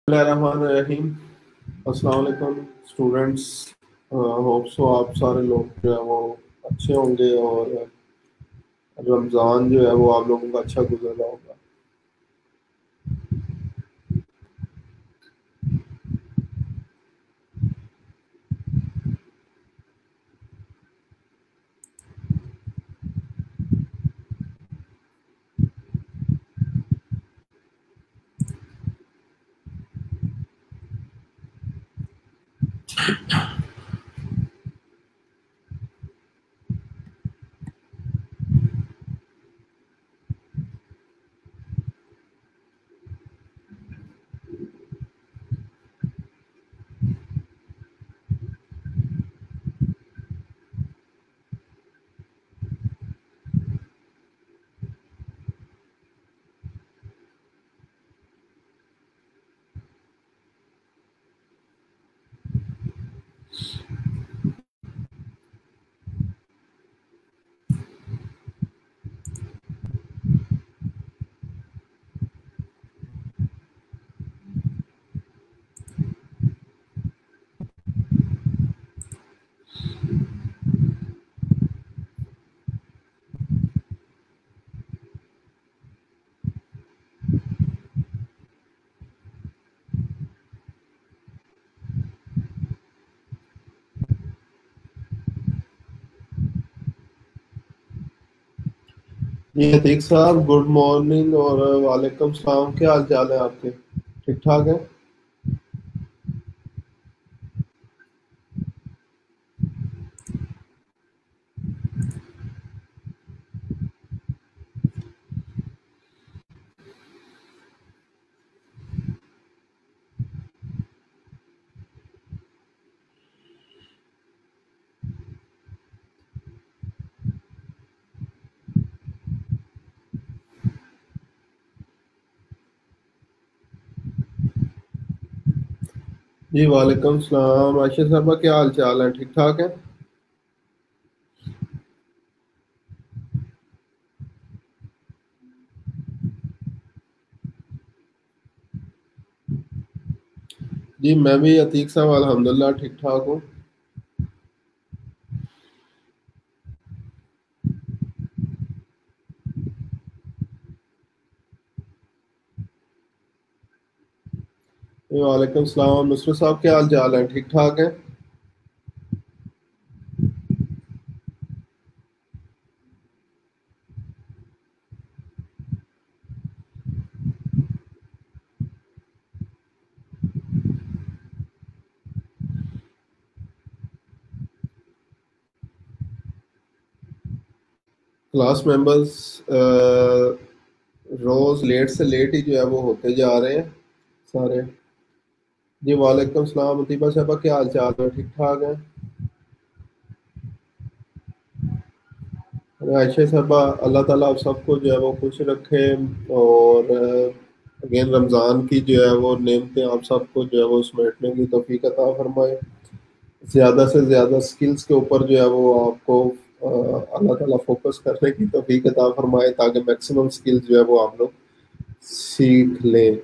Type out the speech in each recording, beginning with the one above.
बिस्मिल्लाहिर्रहमानिर्रहीम। अस्सलाम वालेकुम स्टूडेंट्स। होप सो आप सारे लोग जो है वो अच्छे होंगे और रमज़ान जो है वो आप लोगों का अच्छा गुजर रहा होगा। जी अतीक साहब, गुड मॉर्निंग और वालेकुम सलाम। क्या हाल चाल है आपके? ठीक ठाक है? जी वालेकुम सलाम। आयशा साहबा, क्या हाल चाल है? ठीक ठाक है? जी मैं भी अतीक साहब अल्हम्दुलिल्लाह ठीक ठाक हूँ। जी वालेकुम सलाम। नुसरत साहब, क्या हाल चाल है? ठीक ठाक है? क्लास मेंबर्स रोज लेट से लेट ही जो है वो होते जा रहे हैं सारे। जी वालेकुम सलाम। अतीबा साहबा, क्या हाल चाल है? ठीक ठाक है? आयशा साहबा, अल्लाह ताला आप सबको जो है वो खुश रखे और अगेन रमज़ान की जो है वो नेमतें आप सबको जो है वो समेटने की तौफीक अता फरमाए। ज़्यादा से ज़्यादा स्किल्स के ऊपर जो है वो आपको अल्लाह ताला फोकस करने की तौफीक अता फरमाए ताकि मैक्सिमम स्किल्स जो है वो आप लोग सीख लें।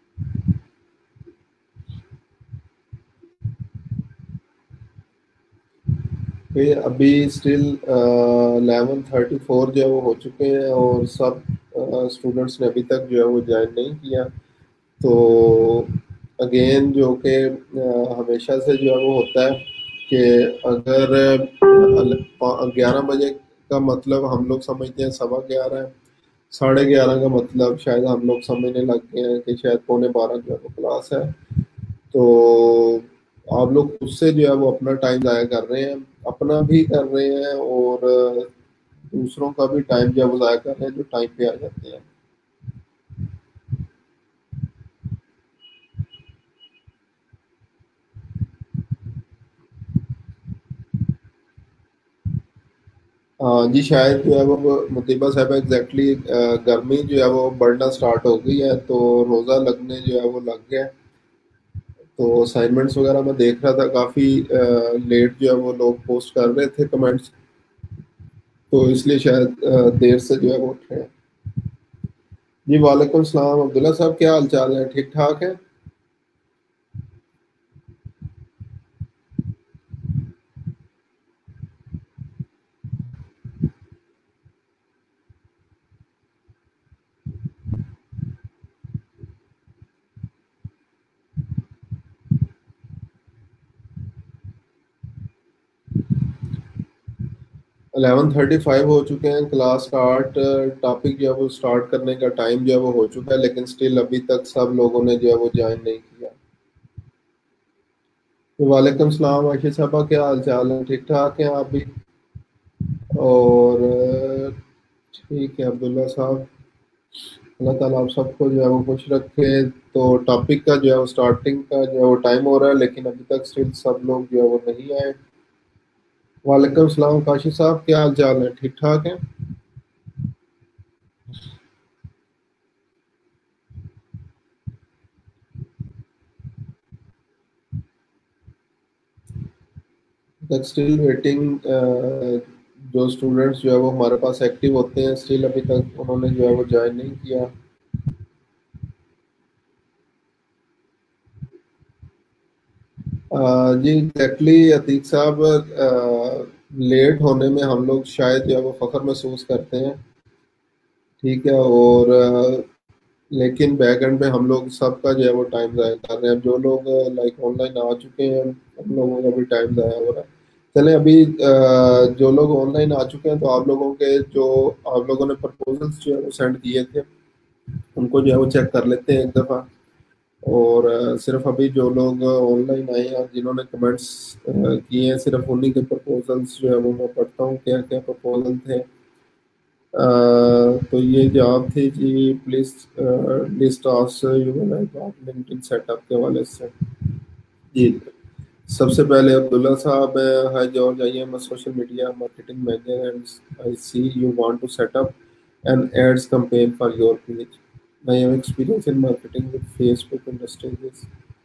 फिर अभी स्टिल 11:34 जो है वो हो चुके हैं और सब स्टूडेंट्स ने अभी तक जो है वो ज्वाइन नहीं किया। तो अगेन जो कि हमेशा से जो है वो होता है कि अगर 11 बजे का मतलब हम लोग समझते हैं 11:15 है, 11:30 का मतलब शायद हम लोग समझने लग गए हैं कि शायद 11:45 जो है वो क्लास है। तो आप लोग उससे जो है वो अपना टाइम ज़ाया कर रहे हैं, अपना भी कर रहे हैं और दूसरों का भी टाइम जो है वो ज़ाया कर रहे हैं जो टाइम पे आ जाते हैं। जी शायद जो है वो मुतीबा साहब एग्जैक्टली गर्मी जो है वो बढ़ना स्टार्ट हो गई है तो रोज़ा लगने जो है वो लग गया है। तो असाइनमेंट्स वगैरह मैं देख रहा था काफ़ी लेट जो है वो लोग पोस्ट कर रहे थे कमेंट्स, तो इसलिए शायद देर से जो है वो उठ रहे हैं। जी वालेकुम सलाम। अब्दुल्ला साहब, क्या हाल चाल है? ठीक ठाक है? 11:35 हो चुके हैं, क्लास स्टार्ट टॉपिक जो है वो स्टार्ट करने का टाइम जो है वो हो चुका है, लेकिन स्टिल अभी तक सब लोगों ने जो है वो ज्वाइन नहीं किया। तो वालेकुम सलाम आशीष साहबा, क्या हाल चाल है? ठीक ठाक हैं आप भी? और ठीक है अब्दुल्ला साहब, अल्लाह ताला आप सबको जो है वो खुश रखे। तो टॉपिक का जो है वो स्टार्टिंग का जो है वो टाइम हो रहा है, लेकिन अभी तक स्टिल सब लोग जो है वो नहीं आए। वालेकुम सलाम काशिफ साहब, क्या हाल चाल है? ठीक ठाक है? तक स्टिल वेटिंग। जो स्टूडेंट्स जो है वो हमारे पास एक्टिव होते हैं, स्टिल अभी तक उन्होंने जो है वो ज्वाइन नहीं किया। जी एग्जैक्टली अतीक साहब, लेट होने में हम लोग शायद जो है वो फख्र महसूस करते हैं। ठीक है। और लेकिन बैक एंड पे हम लोग सबका जो है वो टाइम ज़ाया कर रहे हैं। जो लोग लाइक ऑनलाइन आ चुके हैं, हम लोगों का भी टाइम ज़ाया हो रहा है। चले अभी जो लोग ऑनलाइन आ चुके हैं, तो आप लोगों के जो आप लोगों ने प्रपोजल्स जो है वो सेंड किए थे, उनको जो है वो चेक कर लेते हैं एक दफ़ा। और सिर्फ अभी जो लोग ऑनलाइन आए हैं, जिन्होंने कमेंट्स किए हैं, सिर्फ उन्हीं के प्रपोजल्स जो है वो मैं पढ़ता हूँ, क्या क्या प्रपोजल थे। तो ये जवाब थी जी, please list also your LinkedIn setup के हवाले से। जी सबसे पहले अब्दुल्ला साहब, hi George, I am a social media marketing manager and I see you want to set up an ads campaign for your page. I have experience in marketing with Facebook industries.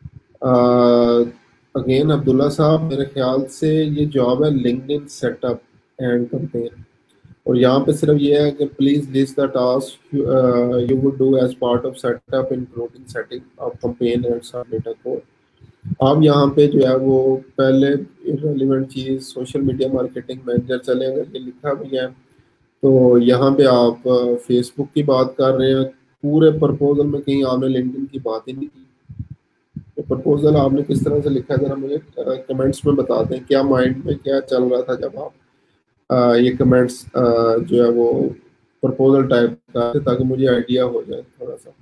Again Abdullah साहब, मेरे ख्याल से ये job है LinkedIn setup and campaign। और यहाँ पे सिर्फ ये है कि please list the task you would do as part of setup including setting of campaign and submit a code. आप यहाँ पे जो है वो पहले इररिलेवेंट चीज सोशल मीडिया मार्केटिंग मैनेजर चले, अगर ये लिखा भी है, तो यहाँ पे आप फेसबुक की बात कर रहे हैं। पूरे प्रपोजल में कहीं आपने लिंक्डइन की बात ही नहीं की। तो प्रपोजल आपने किस तरह से लिखा है, जरा मुझे कमेंट्स में बता दें, क्या माइंड में क्या चल रहा था जब आप ये कमेंट्स जो है वो प्रपोजल टाइप का, ताकि मुझे आइडिया हो जाए थोड़ा सा।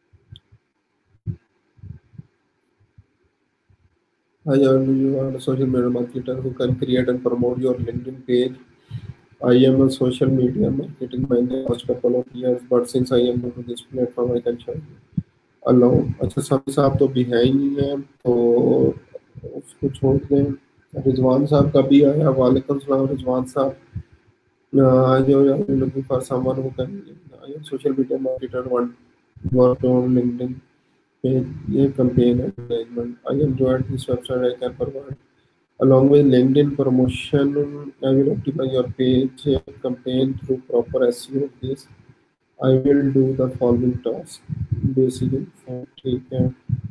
Hi, you are a social media marketer who can create and promote your LinkedIn page. I am a social media marketing manager last couple of years, but since I am new to this platform, I can show you alone। अच्छा साहब, साहब तो भी है ही नहीं है, तो उसको छोड़ दें। रिजवान साहब का भी आया। वालेकुम सलाम रिजवान साहब। जो looking for someone who can, I am social media marketer, want work on LinkedIn page, ये campaign management। I am joined this website, I can provide along with LinkedIn promotion, I will optimize your page campaign through proper SEO। This I will do the following task basically। ठीक है।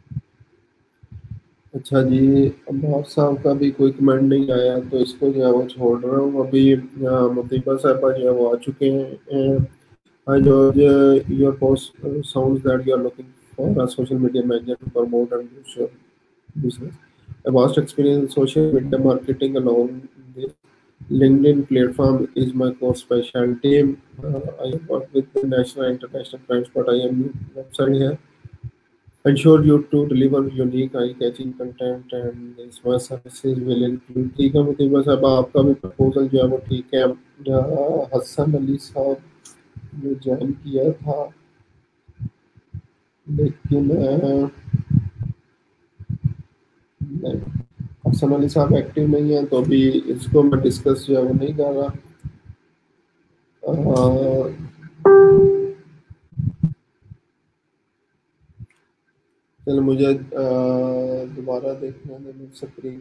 अच्छा जी, अब्बास साहब का भी कोई comment नहीं आया, तो इसको जो है वो छोड़ रहा हूँ अभी। मुतीबा साहबा जो है वो आ चुके हैं। Hi George, your post sounds that you are looking for a social media manager to promote and boost your business. A vast experience in social media marketing along this LinkedIn platform is my core specialty। I have worked with the national and international clients, but I am new website here ensure you to deliver unique eye-catching content and smart services will include। ठीक है मुतीबा साहब, आपका भी proposal जो है वो ठीक है। हसन अली साहब ने ज्वाइन किया था, लेकिन नहीं, हसन अली साहब एक्टिव नहीं है, तो अभी इसको मैं डिस्कस जो है वो नहीं कर रहा। चलो मुझे दोबारा देखने दें स्क्रीन।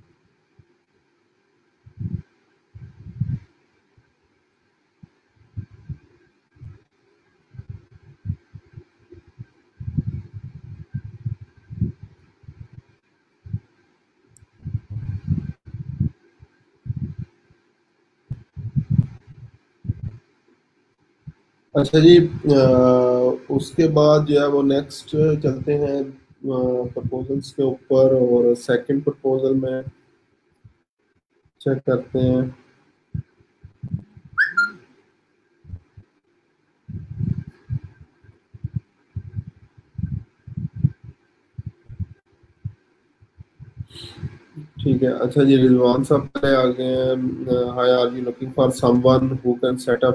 अच्छा जी, उसके बाद जो है वो नेक्स्ट चलते हैं प्रपोजल्स के ऊपर, और सेकंड प्रपोजल में चेक करते हैं। ठीक है। अच्छा जी, रिजवान साहब पहले आ गए हैं। Hi, are you looking for someone who can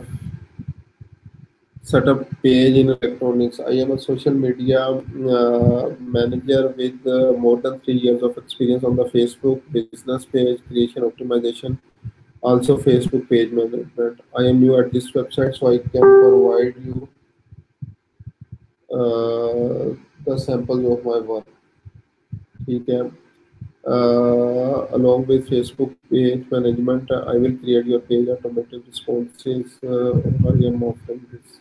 set up page in electronics? I am a social media manager with more than 3 years of experience on the Facebook business page creation optimization, also Facebook page management. I am new at this website, so I can provide you the samples of my work. ठीक है। Along with Facebook page management, I will create your page automatic responses. I am offering this.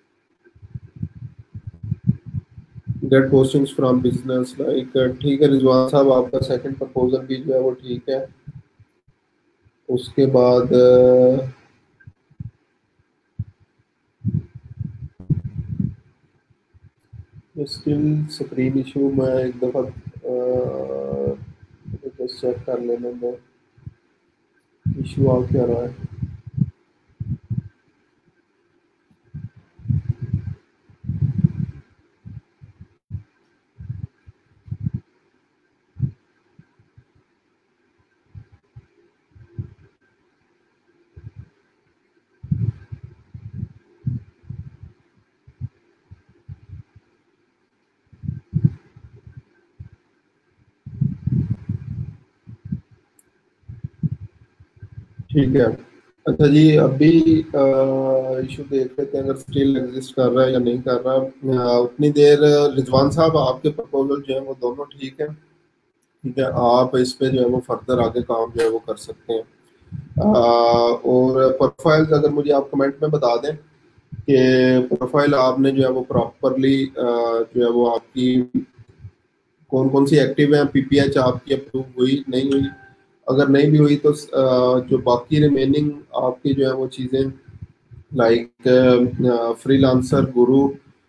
Get postings from business like. ठीक है रिजवान साहब, आपका second proposal भी जो है वो ठीक है। उसके बाद स्टिल स्क्रीन इशू, मैं एक दफ़ा चेक कर लेने में इशू आ क्या रहा है। ठीक है। अच्छा जी, अभी इशू देख लेते हैं अगर स्टिल एग्जिस्ट कर रहा है या नहीं कर रहा। उतनी देर रिजवान साहब, आपके प्रपोजल जो है वो दोनों ठीक है। ठीक है, आप इस पे जो है वो फर्दर आगे काम जो है वो कर सकते हैं। और प्रोफाइल्स अगर मुझे आप कमेंट में बता दें कि प्रोफाइल आपने जो है वो प्रॉपरली जो है वो आपकी कौन कौन सी एक्टिव है, पीपीएच आपकी अप्रूव हुई नहीं हुई। अगर नहीं भी हुई तो जो बाकी रिमेनिंग आपकी जो है वो चीज़ें लाइक फ्रीलांसर गुरु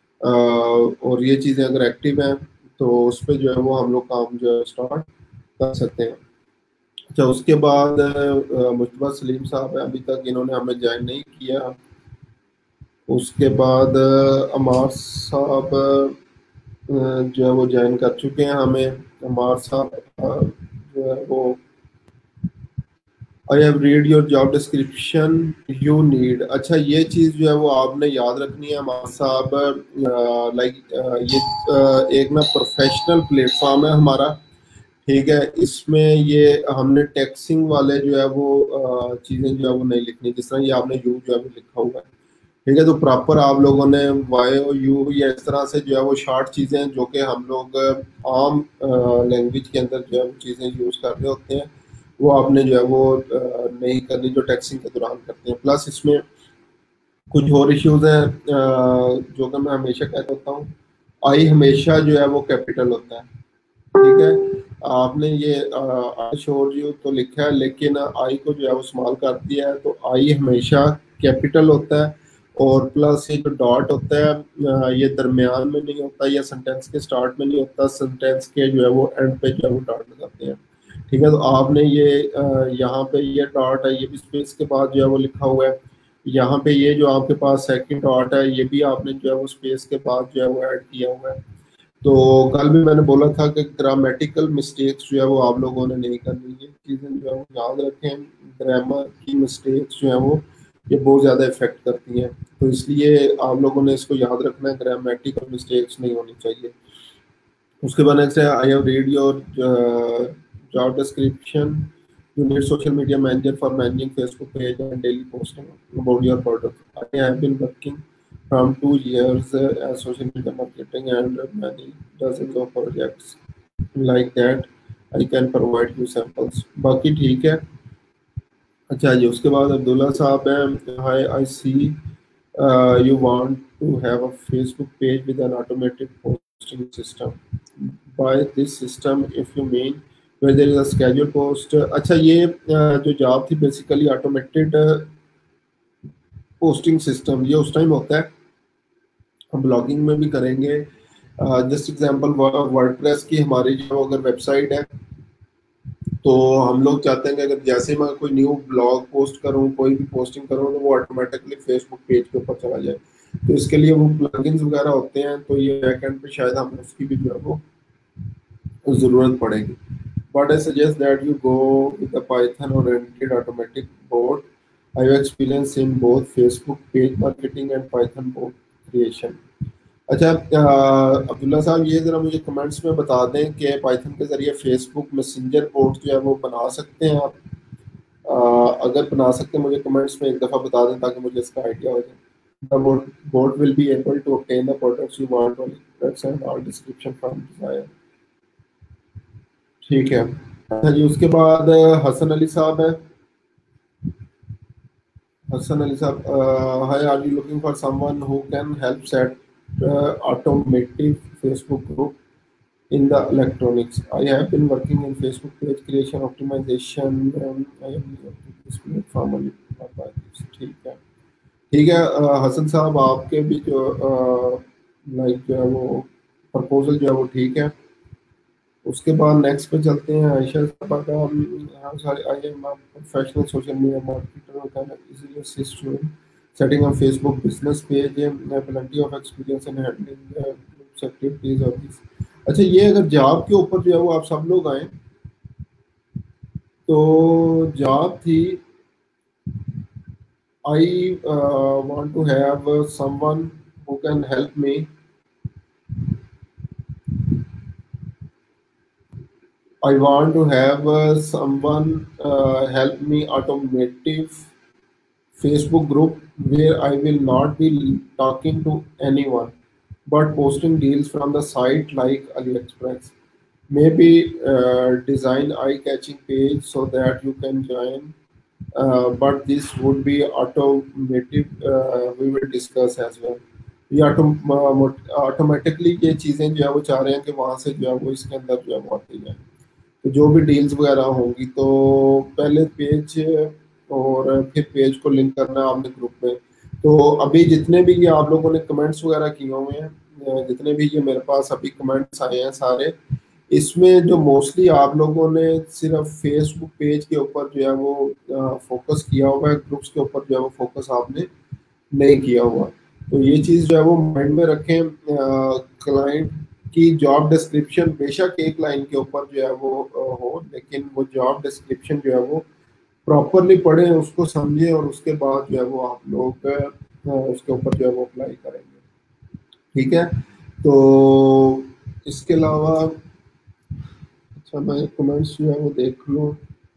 और ये चीज़ें अगर एक्टिव हैं तो उस पर जो है वो हम लोग काम जो है स्टार्ट कर सकते हैं। अच्छा, उसके बाद मुश्तबा सलीम साहब हैं, अभी तक इन्होंने हमें ज्वाइन नहीं किया। उसके बाद अमार साहब जो है वो ज्वाइन कर चुके हैं हमें। अमार साहब जो है वो I have read your job description you need. अच्छा, ये चीज़ जो है वो आपने याद रखनी है अमार साहब। लाइक ये एक ना प्रोफेशनल प्लेटफॉर्म है हमारा। ठीक है, इसमें ये हमने टैक्सिंग वाले जो है वो चीज़ें जो है वो नहीं लिखनी, जिस तरह ये आपने यू जो है वो लिखा हुआ है। ठीक है, तो प्रॉपर आप लोगों ने वाई और यू या इस तरह से जो है वो शॉर्ट चीज़ें जो कि हम लोग आम लैंग्वेज के अंदर जो है वो चीज़ें यूज़ कर रहे होते हैं, वो आपने जो है वो नहीं करनी जो टैक्सिंग के दौरान करते हैं। प्लस इसमें कुछ और इश्यूज हैं जो कि मैं हमेशा कहता होता हूँ। आई हमेशा जो है वो कैपिटल होता है। ठीक है, आपने ये आई शोर यू तो लिखा है, लेकिन आई को जो है वो स्मॉल कर दिया है, तो आई हमेशा कैपिटल होता है। और प्लस ये जो डॉट होता है ये दरमियान में नहीं होता या सेंटेंस के स्टार्ट में नहीं होता, सेंटेंस के जो है वो एंड पे जो है वो डॉट लगाते हैं। ठीक है, तो आपने ये यहाँ पे ये डॉट है, ये भी स्पेस के बाद जो है वो लिखा हुआ है। यहाँ पे ये जो आपके पास सेकंड डॉट है, ये भी आपने जो है वो स्पेस के बाद जो है वो ऐड किया हुआ है। तो कल भी मैंने बोला था कि ग्रामेटिकल मिस्टेक्स जो है वो आप लोगों ने नहीं करनी है, चीज़ें जो है वो याद रखें। ग्रामर की मिस्टेक्स जो है वो ये बहुत ज़्यादा इफेक्ट करती हैं, तो इसलिए आप लोगों ने इसको याद रखना है, ग्रामेटिकल मिस्टेक्स नहीं होनी चाहिए। उसके बाद नेक्स्ट है I have read your job description you need social media manager for managing Facebook page and daily posting about your product. I have been working from 2 years as social media marketing and many dozens of projects like that. I can provide you samples. बाकी ठीक है। अच्छा जी, उसके बाद अब्दुल्ला साहब हैं। Hi, I see you want to have a Facebook page with an automated posting system. By this system if you mean where there is a scheduled post। अच्छा, ये जो जॉब थी बेसिकली ऑटोमेटेड पोस्टिंग सिस्टम, ये उस time होता है हम blogging में भी करेंगे। जस्ट एग्जांपल वर्डप्रेस की हमारी जो अगर वेबसाइट है, तो हम लोग चाहते हैं कि अगर जैसे मैं कोई न्यू ब्लॉग पोस्ट करूं, कोई भी पोस्टिंग करूं, तो वो ऑटोमेटिकली फेसबुक पेज के ऊपर चला जाए। तो इसके लिए वो प्लगइन्स वगैरह होते हैं, तो ये बैकएंड पे शायद हमें उसकी भी जो है वो ज़रूरत पड़ेगी। but I suggest that you go with a Python oriented automatic bot. I have experience in both Facebook page marketing and Python bot creation. अच्छा अब्दुल्ला साहब, ये ज़रा मुझे कमेंट्स में बता दें कि पाइथन के ज़रिए फेसबुक मैसेंजर बोट जो है वो बना सकते हैं आप? अगर बना सकते हैं मुझे कमेंट्स में एक दफ़ा बता दें ताकि मुझे इसका आइडिया हो जाए. The bot will be able to obtain the products you want on products and all description from desire. ठीक है. अच्छा जी, उसके बाद हसन अली साहब है. हसन अली साहब, hi, are you looking for someone who can help set automatic Facebook group in the electronics? I have been working in Facebook page creation optimization and I am new to this platform only. ठीक है. ठीक है हसन साहब, आपके भी जो like जो है वो प्रपोजल जो है वो ठीक है. उसके बाद नेक्स्ट पे चलते हैं. आयशा साहब का, sorry, I am professional social media marketer can easily assist you in setting up Facebook business page, plenty of experience in handling activities of this. अच्छा, ये अगर जॉब के ऊपर जो है वो आप सब लोग आए तो जॉब थी I want to have someone who can help me. I want to have someone help me automative Facebook group where I will not be talking to anyone but posting deals from the site like AliExpress. Maybe design eye-catching page so that you can join. But this would be automative. We will discuss as well. ये automatically ये चीज़ें जो है वो चाह रहे हैं कि वहाँ से जो है वो इसके अंदर जो है वो आती जाए. तो जो भी डील्स वगैरह होंगी तो पहले पेज और फिर पेज को लिंक करना है आपने ग्रुप में. तो अभी जितने भी ये आप लोगों ने कमेंट्स वगैरह किए हुए हैं, जितने भी ये मेरे पास अभी कमेंट्स आए हैं सारे, इसमें जो मोस्टली आप लोगों ने सिर्फ फेसबुक पेज के ऊपर जो है वो फोकस किया हुआ है, ग्रुप्स के ऊपर जो है वो फोकस आपने नहीं किया हुआ. तो ये चीज़ जो है वो माइंड में रखें. क्लाइंट की जॉब डिस्क्रिप्शन बेशक एक लाइन के ऊपर जो है वो हो, लेकिन वो जॉब डिस्क्रिप्शन जो है वो प्रॉपरली पढ़ें, उसको समझें और उसके बाद जो है वो आप लोग उसके ऊपर जो है वो अप्लाई करेंगे. ठीक है. तो इसके अलावा अच्छा, मैं कमेंट्स जो है वो देख लूँ.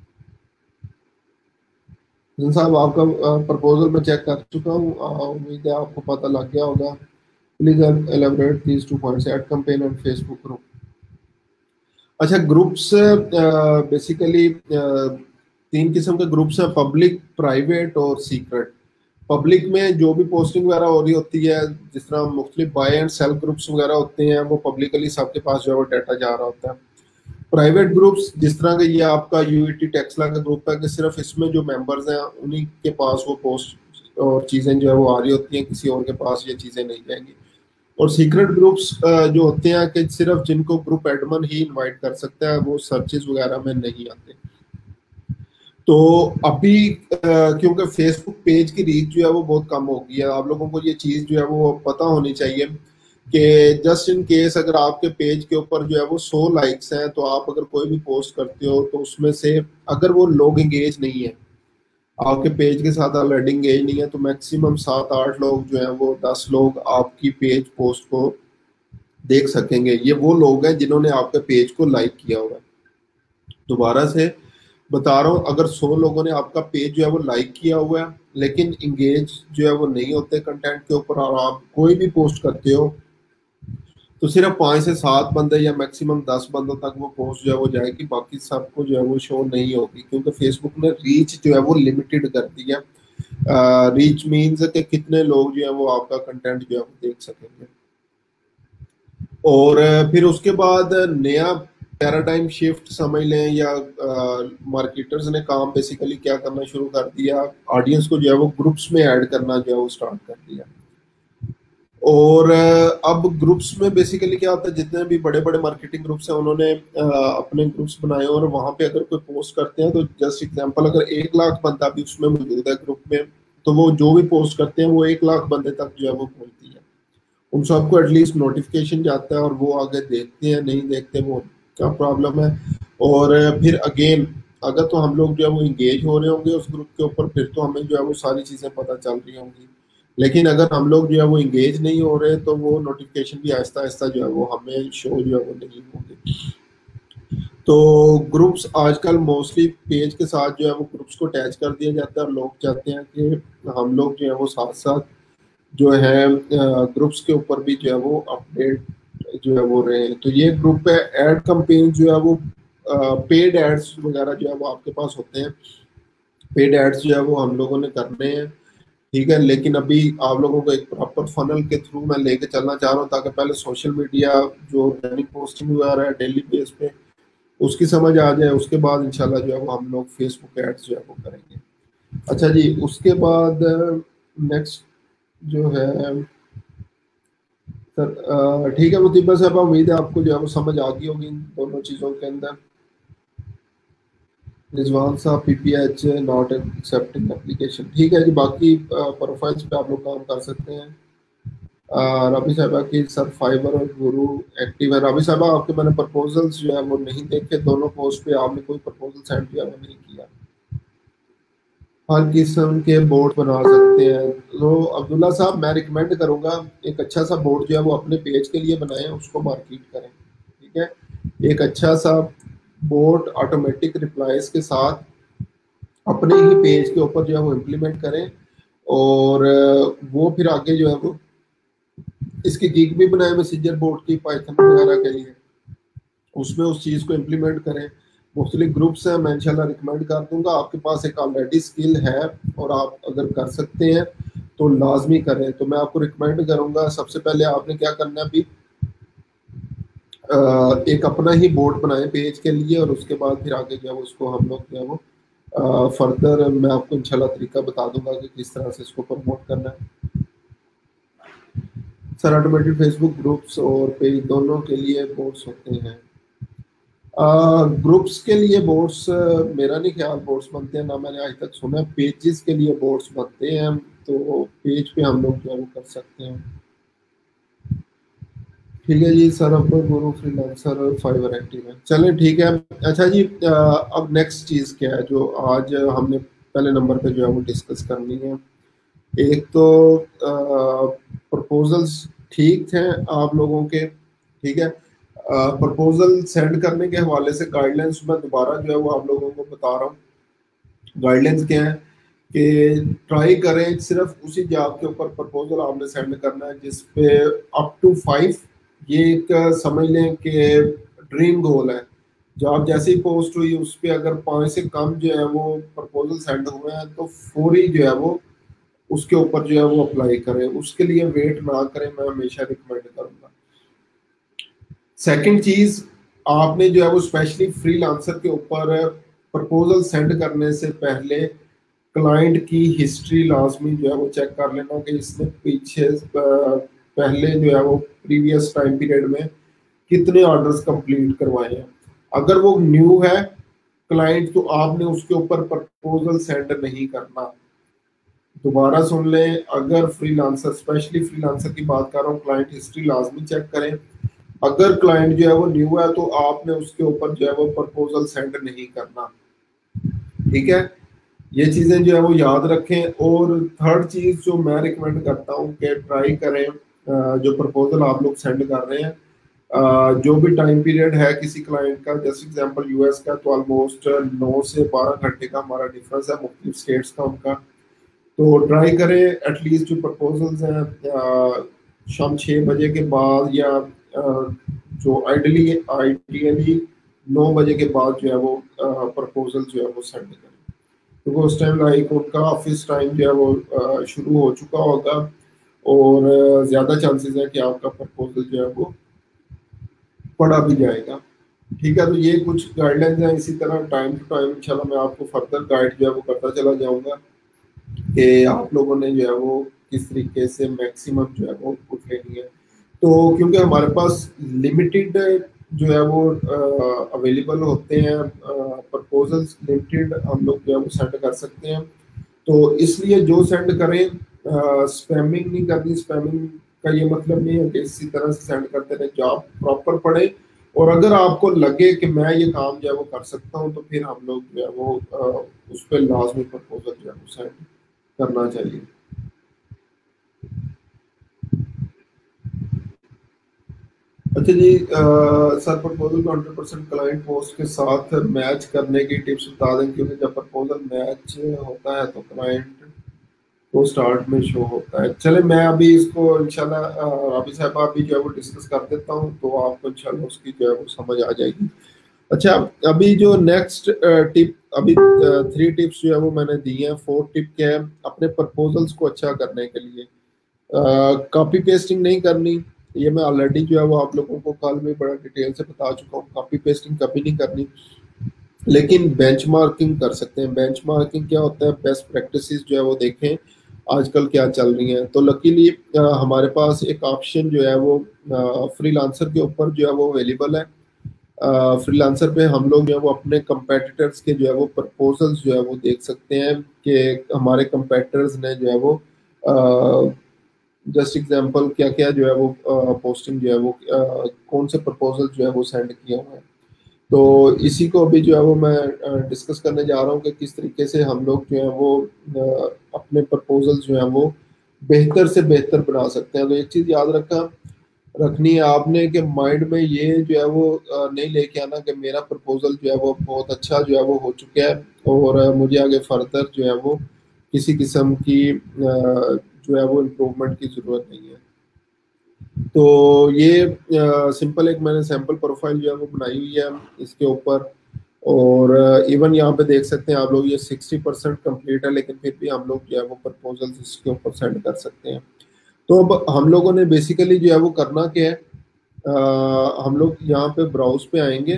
साहब, आपका प्रपोजल मैं चेक कर चुका हूँ, उम्मीद है आपको पता लग गया होगा. Please elaborate these 2 points. Ad campaign and Facebook group. अच्छा, ग्रुप्स बेसिकली 3 किस्म के ग्रुप्स हैं: पब्लिक, प्राइवेट और सीक्रेट. पब्लिक में जो भी पोस्टिंग वगैरह हो रही होती है, जिस तरह मुख्तलिफ बाय एंड सेल ग्रुप्स वगैरह होते हैं, वो पब्लिकली सबके पास जो है वो डाटा जा रहा होता है. प्राइवेट ग्रुप्स जिस तरह का ये आपका यूईटी टेक्सला का ग्रुप है कि सिर्फ इसमें जो मेंबर्स हैं उन्हीं के पास वो पोस्ट और चीज़ें जो है वो आ रही होती हैं, किसी और के पास ये चीज़ें नहीं जाएंगी. और सीक्रेट ग्रुप्स जो होते हैं कि सिर्फ जिनको ग्रुप एडमिन ही इनवाइट कर सकता है, वो सर्चेज वगैरह में नहीं आते. तो अभी क्योंकि फेसबुक पेज की रीच जो है वो बहुत कम हो गई है, आप लोगों को ये चीज़ जो है वो पता होनी चाहिए कि जस्ट इन केस अगर आपके पेज के ऊपर जो है वो 100 लाइक्स हैं, तो आप अगर कोई भी पोस्ट करते हो तो उसमें से अगर वो लोग इंगेज नहीं है, आपके पेज के साथ ऑलरेडी इंगेज नहीं है, तो मैक्सिमम 7-8 लोग जो है वो 10 लोग आपकी पेज पोस्ट को देख सकेंगे. ये वो लोग हैं जिन्होंने आपके पेज को लाइक किया हुआ है. दोबारा से बता रहा हूँ, अगर 100 लोगों ने आपका पेज जो है वो लाइक किया हुआ है लेकिन इंगेज जो है वो नहीं होते कंटेंट के ऊपर, और आप कोई भी पोस्ट करते हो तो सिर्फ 5 से 7 बंदे या मैक्सिमम 10 बंदों तक वो पोस्ट जो है वो जाएगी, बाकी सबको जो है वो शो नहीं होगी, क्योंकि फेसबुक ने रीच जो है वो लिमिटेड कर दी है. रीच मीन्स कि कितने लोग जो है वो आपका कंटेंट जो है वो देख सकेंगे. और फिर उसके बाद नया पैराडाइम शिफ्ट समझ लें, या मार्केटर्स ने काम बेसिकली क्या करना शुरू कर दिया, ऑडियंस को जो है वो ग्रुप्स में ऐड करना जो है वो स्टार्ट कर दिया. और अब ग्रुप्स में बेसिकली क्या होता है, जितने भी बड़े बड़े मार्केटिंग ग्रुप्स हैं उन्होंने अपने ग्रुप्स बनाए, और वहाँ पे अगर कोई पोस्ट करते हैं तो जस्ट एग्जांपल अगर 1 लाख बंदा भी उसमें मौजूद है ग्रुप में, तो वो जो भी पोस्ट करते हैं वो 1 लाख बंदे तक जो है वो पहुँचती है. उन सबको एटलीस्ट नोटिफिकेशन जाता है और वो आगे देखते हैं नहीं देखते वो क्या प्रॉब्लम है। और फिर अगेन अगर तो हम लोग जो है वो इंगेज हो रहे होंगे उस ग्रुप के ऊपर, फिर तो हमें जो है वो सारी चीज़ें पता चल रही होंगी। लेकिन अगर हम लोग जो है वो इंगेज नहीं हो रहे तो वो नोटिफिकेशन भी आहिस्ता आहिस्ता जो है वो हमें शो जो है वो नहीं होंगे। तो ग्रुप्स आजकल मोस्टली पेज के साथ जो है वो ग्रुप्स को अटैच कर दिया जाता है, और लोग चाहते हैं कि हम लोग जो है वो साथ साथ जो है ग्रुप्स के ऊपर भी जो है वो अपडेट जो है वो रहे। तो ये ग्रुप है, एड कंपेन जो है वो पेड एड्स वगैरह जो है वो आपके पास होते हैं। पेड एड्स जो है वो हम लोगों ने करने हैं, ठीक है। लेकिन अभी आप लोगों को एक प्रॉपर फनल के थ्रू मैं लेके चलना चाह रहा हूँ, ताकि पहले सोशल मीडिया जो दैनिक पोस्टिंग वगैरह है डेली बेस पे उसकी समझ आ जाए, उसके बाद इंशाल्लाह जो है वो हम लोग फेसबुक एड्स जो है वो करेंगे। अच्छा जी, उसके बाद नेक्स्ट जो है सर, ठीक है मुतीबा साहब, उम्मीद है आपको जो है वो समझ आ गई होगी इन दोनों चीज़ों के अंदर। रिजवान साहब पीपीएच नॉट एक्सेप्टिंग एप्लीकेशन, ठीक है जी। बाकी प्रोफाइल्स पे आप लोग काम कर सकते हैं। रबी साहबा की सर फाइबर और गुरु एक्टिव है। रबी साहबा आपके मैंने प्रपोजल्स जो है वो नहीं देखे, दोनों पोस्ट पे आपने कोई प्रपोजल सेंड किया वो नहीं किया। हर किस्म के बोर्ड बना सकते हैं। तो अब्दुल्ला साहब मैं रिकमेंड करूंगा एक अच्छा सा बोर्ड जो है वो अपने पेज के लिए बनाएं, उसको मार्केट करें, ठीक है। एक अच्छा सा बोर्ड ऑटोमेटिक रिप्लाईज के साथ अपने ही पेज के ऊपर जो है वो इम्प्लीमेंट करें, और वो फिर आगे जो है वो इसकी गिग भी बनाए मैसेंजर बोर्ड की पाइथन वगैरह के लिए, उसमें उस चीज़ को इम्प्लीमेंट करें। मुख्तलिफ ग्रुप्स हैं, मैं इंशाल्लाह रिकमेंड कर दूंगा। आपके पास एक ऑलरेडी स्किल है और आप अगर कर सकते हैं तो लाजमी करें। तो मैं आपको रिकमेंड करूंगा, सबसे पहले आपने क्या करना है अभी, एक अपना ही बोर्ड बनाए पेज के लिए, और उसके बाद फिर आगे जो है उसको हम लोग जो है वो फर्दर मैं आपको इंशाल्लाह तरीका बता दूंगा कि किस तरह से इसको प्रमोट करना है। सर ऑटोमेटेड फेसबुक ग्रुप्स और पेज दोनों के लिए बोर्ड्स होते हैं। ग्रुप्स के लिए बोर्ड्स मेरा नहीं ख्याल बोर्ड्स बनते हैं, ना मैंने आज तक सुना। पेजेस के लिए बोर्ड्स बनते हैं, तो पेज पे हम लोग जो है वो कर सकते हैं। ठीक है जी सर, अब गुरु फ्रीलांसर फाइवर एक्टिव है, चलें ठीक है। अच्छा जी, अब नेक्स्ट चीज़ क्या है जो आज हमने पहले नंबर पे जो है वो डिस्कस करनी है। एक तो प्रपोजल्स ठीक थे आप लोगों के, ठीक है। प्रपोजल सेंड करने के हवाले से गाइडलाइंस मैं दोबारा जो है वो आप लोगों को बता रहा हूँ। गाइडलाइंस क्या है कि ट्राई करें सिर्फ उसी जॉब के ऊपर प्रपोजल आपने सेंड करना है जिस पे अप टू 5, ये एक समझ लें कि ड्रीम गोल है। जॉब जैसे ही पोस्ट हुई उस पर अगर 5 से कम जो है वो प्रपोजल सेंड हुए हैं तो फौरी जो है वो उसके ऊपर जो है वो अप्लाई करें, उसके लिए वेट ना करें, मैं हमेशा रिकमेंड करूंगा। सेकंड चीज, आपने जो है वो स्पेशली फ्रीलांसर के ऊपर प्रपोजल सेंड करने से पहले क्लाइंट की हिस्ट्री लाजमी जो है वो चेक कर लेना कि इसने पीछे पहले जो है वो प्रीवियस टाइम पीरियड में कितने ऑर्डर्स कंप्लीट करवाए हैं। अगर वो न्यू है क्लाइंट तो आपने उसके ऊपर प्रपोजल सेंड नहीं करना। दोबारा सुन लें, अगर फ्रीलांसर, स्पेशली फ्रीलांसर की बात कर रहा हूँ, क्लाइंट हिस्ट्री लाजमी चेक करें। अगर क्लाइंट जो है वो न्यू है तो आपने उसके ऊपर जो है वो प्रपोजल सेंड नहीं करना, ठीक है। ये चीज़ें जो है वो याद रखें। और थर्ड चीज़ जो मैं रिकमेंड करता हूँ कि ट्राई करें, जो प्रपोजल आप लोग सेंड कर रहे हैं, जो भी टाइम पीरियड है किसी क्लाइंट का, जैसे एग्जांपल यूएस का तो ऑलमोस्ट 9 से 12 घंटे का हमारा डिफरेंस है, मुख्तलिफ स्टेट्स का उनका। तो ट्राई करें एटलीस्ट जो प्रपोजल्स हैं शाम 6 बजे के बाद, या जो आइडियली 9 बजे के बाद जो है वो प्रपोजल जो है वो सेंड करें, क्योंकि उस टाइम लाइक उनका ऑफिस टाइम जो है वो शुरू हो चुका होगा, और ज़्यादा चांसेस है कि आपका प्रपोजल जो है वो पढ़ा भी जाएगा, ठीक है। तो ये कुछ गाइडलाइंस हैं। इसी तरह टाइम टू टाइम इंशाल्लाह मैं आपको फर्दर गाइड जो है वो करता चला जाऊंगा कि आप लोगों ने जो है वो किस तरीके से मैक्सिमम जो है वो आउटपुट लेनी है। तो क्योंकि हमारे पास लिमिटेड जो है वो अवेलेबल होते हैं प्रपोजल्स, लिमिटेड हम लोग जो है वो सेंड कर सकते हैं, तो इसलिए जो सेंड करें स्पैमिंग नहीं करनी। स्पैमिंग का ये मतलब नहीं है कि इसी तरह से सेंड करते रहे, जॉब प्रॉपर पढ़े और अगर आपको लगे कि मैं ये काम जो है वो कर सकता हूँ, तो फिर हम लोग जो है वो उस पर लाजमी प्रपोजल जो है वो सेंड करना चाहिए। अच्छा जी, सर प्रपोजल को 100% क्लाइंट पोस्ट के साथ मैच करने की टिप्स बता दें, क्योंकि जब प्रपोजल मैच होता है तो क्लाइंट को स्टार्ट में शो होता है। चले मैं अभी इसको इंशाल्लाह राबी साहब अभी जो है वो डिस्कस कर देता हूँ, तो आपको इंशाल्लाह उसकी जो है वो समझ आ जाएगी। अच्छा, अभी जो नेक्स्ट टिप, अभी 3 टिप्स जो है वो मैंने दी हैं। 4 टिप क्या है अपने प्रपोजल्स को अच्छा करने के लिए? कॉपी पेस्टिंग नहीं करनी, ये मैं ऑलरेडी जो है वो आप लोगों को कल में बड़ा डिटेल से बता चुका हूँ। कॉपी पेस्टिंग कभी नहीं करनी, लेकिन बेंचमार्किंग कर सकते हैं। बेंचमार्किंग क्या होता है? बेस्ट प्रैक्टिसेस जो है वो देखें आजकल क्या चल रही हैं। तो लकीली हमारे पास एक ऑप्शन जो है वो फ्रीलांसर के ऊपर जो है वो अवेलेबल है। फ्रीलांसर पे हम लोग जो है वो अपने कंपेटिटर्स के जो है वो प्रपोजल्स जो है वो देख सकते हैं कि हमारे कंपेटिटर्स ने जो है वो जस्ट एग्जांपल क्या क्या जो है वो पोस्टिंग जो है वो कौन से प्रपोजल जो है वो सेंड किए हुए हैं। तो इसी को अभी जो है वो मैं डिस्कस करने जा रहा हूँ कि किस तरीके से हम लोग जो है वो अपने प्रपोजल जो है वो बेहतर से बेहतर बना सकते हैं। तो एक चीज़ याद रखनी है आपने कि माइंड में ये जो है वो नहीं लेके आना कि मेरा प्रपोजल जो है वो बहुत अच्छा जो है वो हो चुका है और मुझे आगे फर्दर जो है वो किसी किस्म की जो है वो इम्प्रूवमेंट की ज़रूरत नहीं है। तो ये सिंपल एक मैंने सैम्पल प्रोफाइल जो है वो बनाई हुई है इसके ऊपर। और इवन यहाँ पे देख सकते हैं आप लोग, ये 60% कंप्लीट है, लेकिन फिर भी हम लोग जो है वो प्रपोजल्स इसके ऊपर सेंड कर सकते हैं। तो अब हम लोगों ने बेसिकली जो है वो करना क्या है, हम लोग यहाँ पे ब्राउज पे आएंगे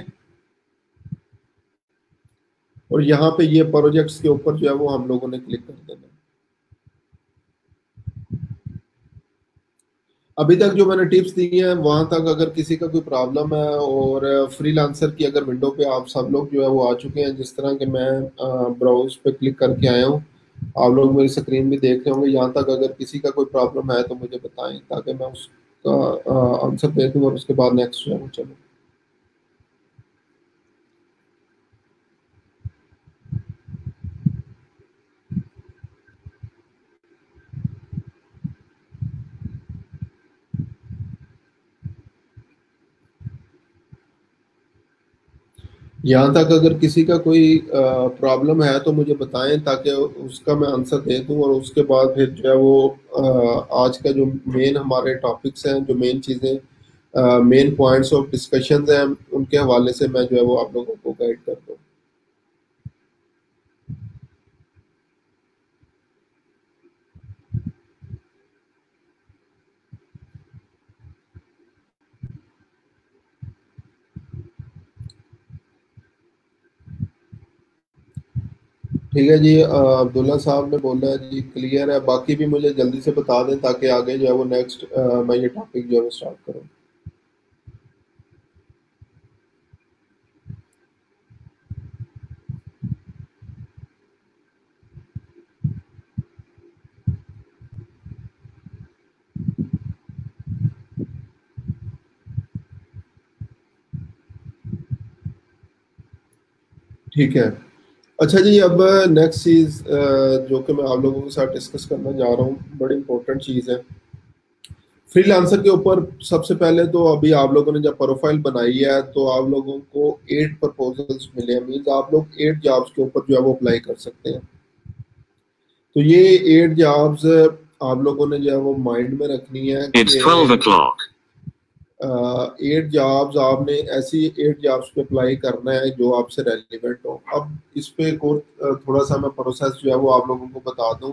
और यहाँ पे ये प्रोजेक्ट्स के ऊपर जो है वो हम लोगों ने क्लिक कर देना। अभी तक जो मैंने टिप्स दी हैं वहां तक अगर किसी का कोई प्रॉब्लम है, और फ्रीलांसर की अगर विंडो पे आप सब लोग जो है वो आ चुके हैं, जिस तरह के मैं ब्राउज पे क्लिक करके आया हूँ, आप लोग मेरी स्क्रीन भी देख रहे होंगे। यहाँ तक अगर किसी का कोई प्रॉब्लम है तो मुझे बताएं, ताकि मैं उसका आंसर दे दूँ और उसके बाद नेक्स्ट जो है वो चलो। यहाँ तक अगर किसी का कोई प्रॉब्लम है तो मुझे बताएं, ताकि उसका मैं आंसर दे दूं, और उसके बाद फिर जो है वो आज का जो मेन हमारे टॉपिक्स हैं, जो मेन चीज़ें मेन पॉइंट्स ऑफ डिस्कशन हैं, उनके हवाले से मैं जो है वो आप लोगों को गाइड कर दूँ। ठीक है जी, अब्दुल्ला साहब ने बोला है जी क्लियर है। बाकी भी मुझे जल्दी से बता दें ताकि आगे जो है वो नेक्स्ट मैं ये टॉपिक जो है वो स्टार्ट करूँ। ठीक है। अच्छा जी, अब नेक्स्ट चीज़ जो कि मैं आप लोगों के साथ डिस्कस करना जा रहा हूँ, बड़ी इंपॉर्टेंट चीज़ है फ्रीलांसर के ऊपर। सबसे पहले तो अभी आप लोगों ने जब प्रोफाइल बनाई है तो आप लोगों को 8 प्रपोजल्स मिले हैं, मीन्स आप लोग 8 जॉब्स के ऊपर जो है वो अप्लाई कर सकते हैं। तो ये 8 जॉब्स आप लोगों ने जो है वो माइंड में रखनी है It's 12 कि o'clock. 8 जॉब्स आपने ऐसी 8 जॉब्स पे अप्लाई करना है जो आपसे रेलिवेंट हो। अब इस पे एक और थोड़ा सा मैं प्रोसेस जो है वो आप लोगों को बता दूं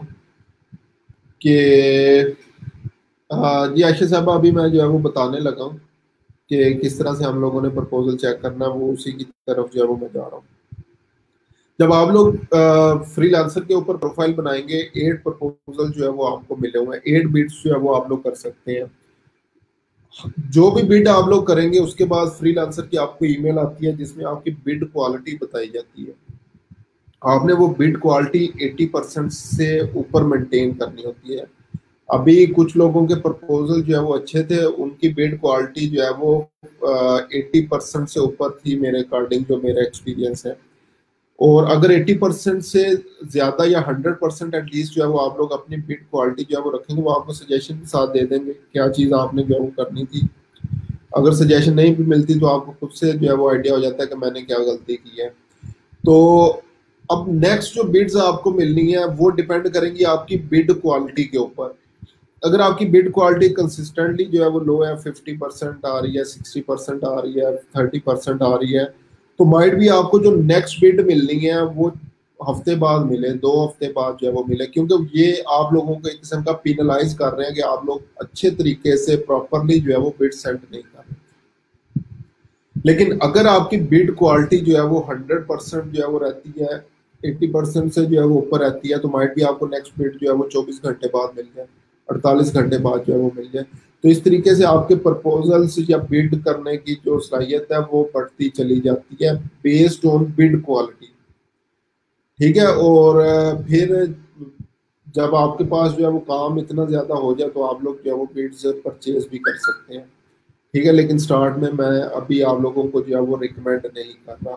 कि जी आयशा साहब, अभी मैं जो है वो बताने लगा हूँ कि किस तरह से हम लोगों ने प्रपोजल चेक करना है, वो उसी की तरफ जो है वो मैं जा रहा हूँ। जब आप लोग फ्रीलांसर के ऊपर प्रोफाइल बनाएंगे, 8 प्रपोजल जो है वो आपको मिले हुए हैं, 8 बिड्स जो है वो आप लोग कर सकते हैं। जो भी बिड आप लोग करेंगे उसके बाद फ्रीलांसर की आपको ईमेल आती है जिसमें आपकी बिड क्वालिटी बताई जाती है। आपने वो बिड क्वालिटी 80% से ऊपर मेंटेन करनी होती है। अभी कुछ लोगों के प्रपोजल जो है वो अच्छे थे, उनकी बिड क्वालिटी जो है वो 80% से ऊपर थी मेरे अकॉर्डिंग, जो मेरा एक्सपीरियंस है। और अगर 80% से ज्यादा या 100% एटलीस्ट जो है वो आप लोग अपनी बिड क्वालिटी जो है वो रखेंगे, वो आपको सजेशन के साथ दे देंगे क्या चीज़ आपने जो है वो करनी थी। अगर सजेशन नहीं भी मिलती तो आपको खुद से जो है वो आइडिया हो जाता है कि मैंने क्या गलती की है। तो अब नेक्स्ट जो बिड्स आपको मिलनी है वो डिपेंड करेंगी आपकी बिड क्वालिटी के ऊपर। अगर आपकी बिड क्वालिटी कंसिस्टेंटली जो है वो लो है, 50% आ रही है, 60% आ रही है, 30% आ रही है, तो माइट भी आपको जो नेक्स्ट बिड मिलनी है वो हफ्ते बाद मिले, 2 हफ्ते बाद जो है वो मिले, क्योंकि ये आप लोगों को एक किस्म का पिनलाइज कर रहे हैं कि आप लोग अच्छे तरीके से प्रॉपरली जो है वो बिड सेंड नहीं कर रहे। लेकिन अगर आपकी बिड क्वालिटी जो है वो 100% जो है वो रहती है, 80% से जो है वो ऊपर रहती है, तो माइट भी आपको नेक्स्ट बिड जो है वो 24 घंटे बाद मिल जाए, 48 घंटे बाद जो है वो मिल जाए। तो इस तरीके से आपके प्रपोजल्स या बिड करने की जो सलाहियत है वो बढ़ती चली जाती है बेस्ड ऑन बिड क्वालिटी। ठीक है। और फिर जब आपके पास जो है वो काम इतना ज्यादा हो जाए तो आप लोग जो है वो बिड्स परचेज भी कर सकते हैं। ठीक है। लेकिन स्टार्ट में मैं अभी आप लोगों को जो है वो रिकमेंड नहीं करता।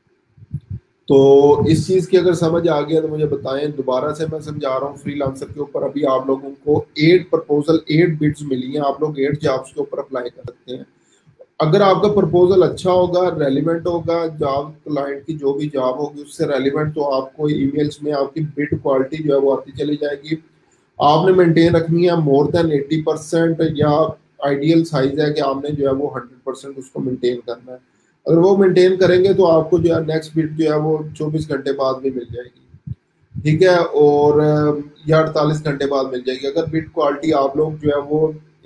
तो इस चीज की अगर समझ आ गया तो मुझे बताएं, दोबारा से मैं समझा रहा हूँ। फ्रीलांसर के ऊपर अभी आप लोगों को 8 प्रपोजल, 8 बिड्स मिली हैं, आप लोग 8 जॉब्स के ऊपर अप्लाई कर सकते हैं। अगर आपका प्रपोजल अच्छा होगा, रेलिवेंट होगा, जॉब क्लाइंट की जो भी जॉब होगी उससे रेलिवेंट, तो आपको ईमेल्स में आपकी बिड क्वालिटी जो है वो आती चली जाएगी। आपने मेंटेन रखनी है मोर देन 80%, या आइडियल साइज है कि आपने जो है वो 100% उसको मेंटेन करना है। अगर वो मेंटेन करेंगे तो आपको जो है नेक्स्ट बिड जो है वो 24 घंटे बाद भी मिल जाएगी। ठीक है। और या 48 घंटे बाद मिल जाएगी। अगर बिड क्वालिटी आप लोग जो है वो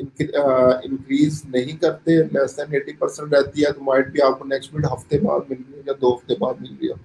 इंक्रीज नहीं करते, लेस देन 80% रहती है, तो माइट भी आपको नेक्स्ट बिड हफ्ते बाद मिल रही है या 2 हफ्ते बाद मिल रही है।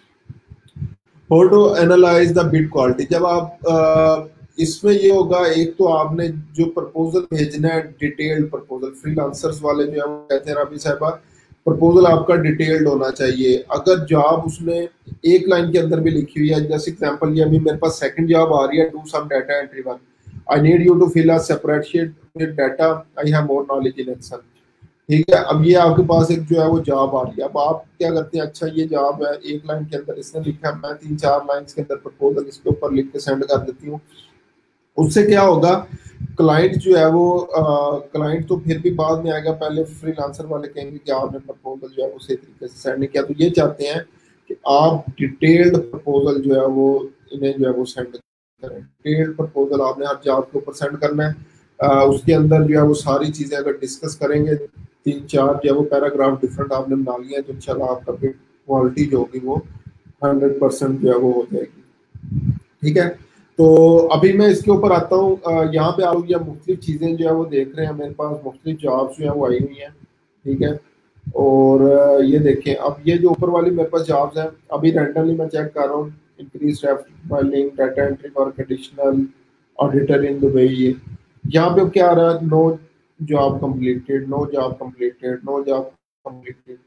How to analyze the bid quality, जब आप इसमें ये होगा, एक तो आपने जो प्रपोजल भेजना है, डिटेल्ड प्रपोजल, फ्रीलांसर्स वाले जो है वो कहते हैं रवि साहबा, प्रपोजल आपका डिटेल्ड होना चाहिए। अगर जॉब उसने एक लाइन के अंदर भी लिखी हुई है, जैसे एग्जांपल ये अभी मेरे पास सेकंड जॉब आ रही है, do some data entry work, I need you to fill a separate sheet with data, I have more knowledge in Excel. ठीक है। अब ये आपके पास एक जो है वो जॉब आ रही है, अब आप क्या करते हैं, अच्छा ये जॉब है, एक लाइन के अंदर इसने लिखा है, मैं 3-4 लाइन के अंदर प्रपोजल इसके ऊपर लिख के सेंड कर देती हूँ। उससे क्या होगा, क्लाइंट जो है वो क्लाइंट तो फिर भी बाद में आएगा, पहले फ्रीलांसर वाले कहेंगे कि आपने प्रपोजल जो है वो सही तरीके से सेंड नहीं किया। तो ये चाहते हैं कि आप डिटेल्ड प्रपोजल जो है वो इन्हें जो है वो सेंड करें। डिटेल्ड प्रपोजल आपने हर जॉब के ऊपर सेंड करना है। उसके अंदर जो है वो सारी चीजें अगर डिस्कस करेंगे, 3-4 जो है वो पैराग्राफ डिफरेंट आपने बना लिया है, तो इंशाल्लाह आपका क्वालिटी जो होगी वो 100% जो है वो हो जाएगी। ठीक है। तो अभी मैं इसके ऊपर आता हूँ। यहाँ पे आप या मुख्तलिफ चीज़ें जो है वो देख रहे हैं, मेरे पास मुख्तलिफ जॉब्स जो है वो आई हुई हैं। ठीक है। और ये देखें, अब ये जो ऊपर वाली मेरे पास जॉब्स हैं, अभी रैंडमली मैं चेक कर रहा हूँ, increase filing, data entry work, additional auditor in Dubai, ये यहाँ पे अब क्या आ रहा है, no job completed, no job completed, no job completed.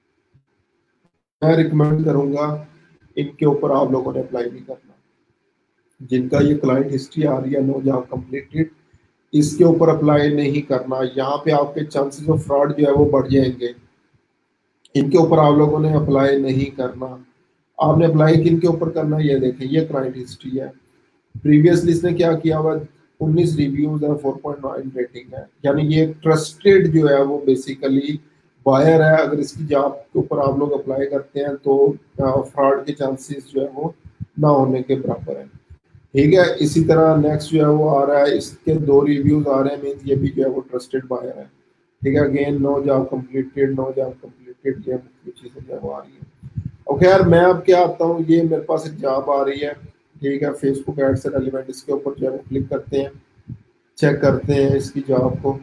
मैं रिकमेंड करूंगा इनके ऊपर आप लोगों ने अप्लाई नहीं करना। जिनका ये क्लाइंट हिस्ट्री आ रही है नो जॉब कंप्लीटेड, इसके ऊपर अप्लाई नहीं करना। यहाँ पे आपके चांसेस ऑफ फ्रॉड जो है वो बढ़ जाएंगे। इनके ऊपर आप लोगों ने अप्लाई नहीं करना। आपने अप्लाई किन के ऊपर करना है, ये देखें, ये क्लाइंट हिस्ट्री है। प्रीवियसली इसने क्या किया हुआ, 19 रिव्यूज है, 4.9 रेटिंग है, यानी ये ट्रस्टेड जो है वो बेसिकली बायर है। अगर इसकी जॉब के ऊपर आप लोग अप्लाई करते हैं तो फ्रॉड के चांसेस जो है वो ना होने के बराबर है। ठीक है। इसी तरह नेक्स्ट जो है वो आ रहा है, इसके 2 रिव्यूज आ रहे हैं, मीन्स ये भी जो है वो ट्रस्टेड बायर है। ठीक है। Again no job completed, no job completed, ये मुख्य चीजें जो है वो आ रही है। ओके यार, मैं अब क्या आता हूँ, ये मेरे पास एक जॉब आ रही है। ठीक है। फेसबुक एड से रेलिवेंट, इसके ऊपर जो है वो क्लिक करते हैं, चेक करते हैं इसकी जॉब को।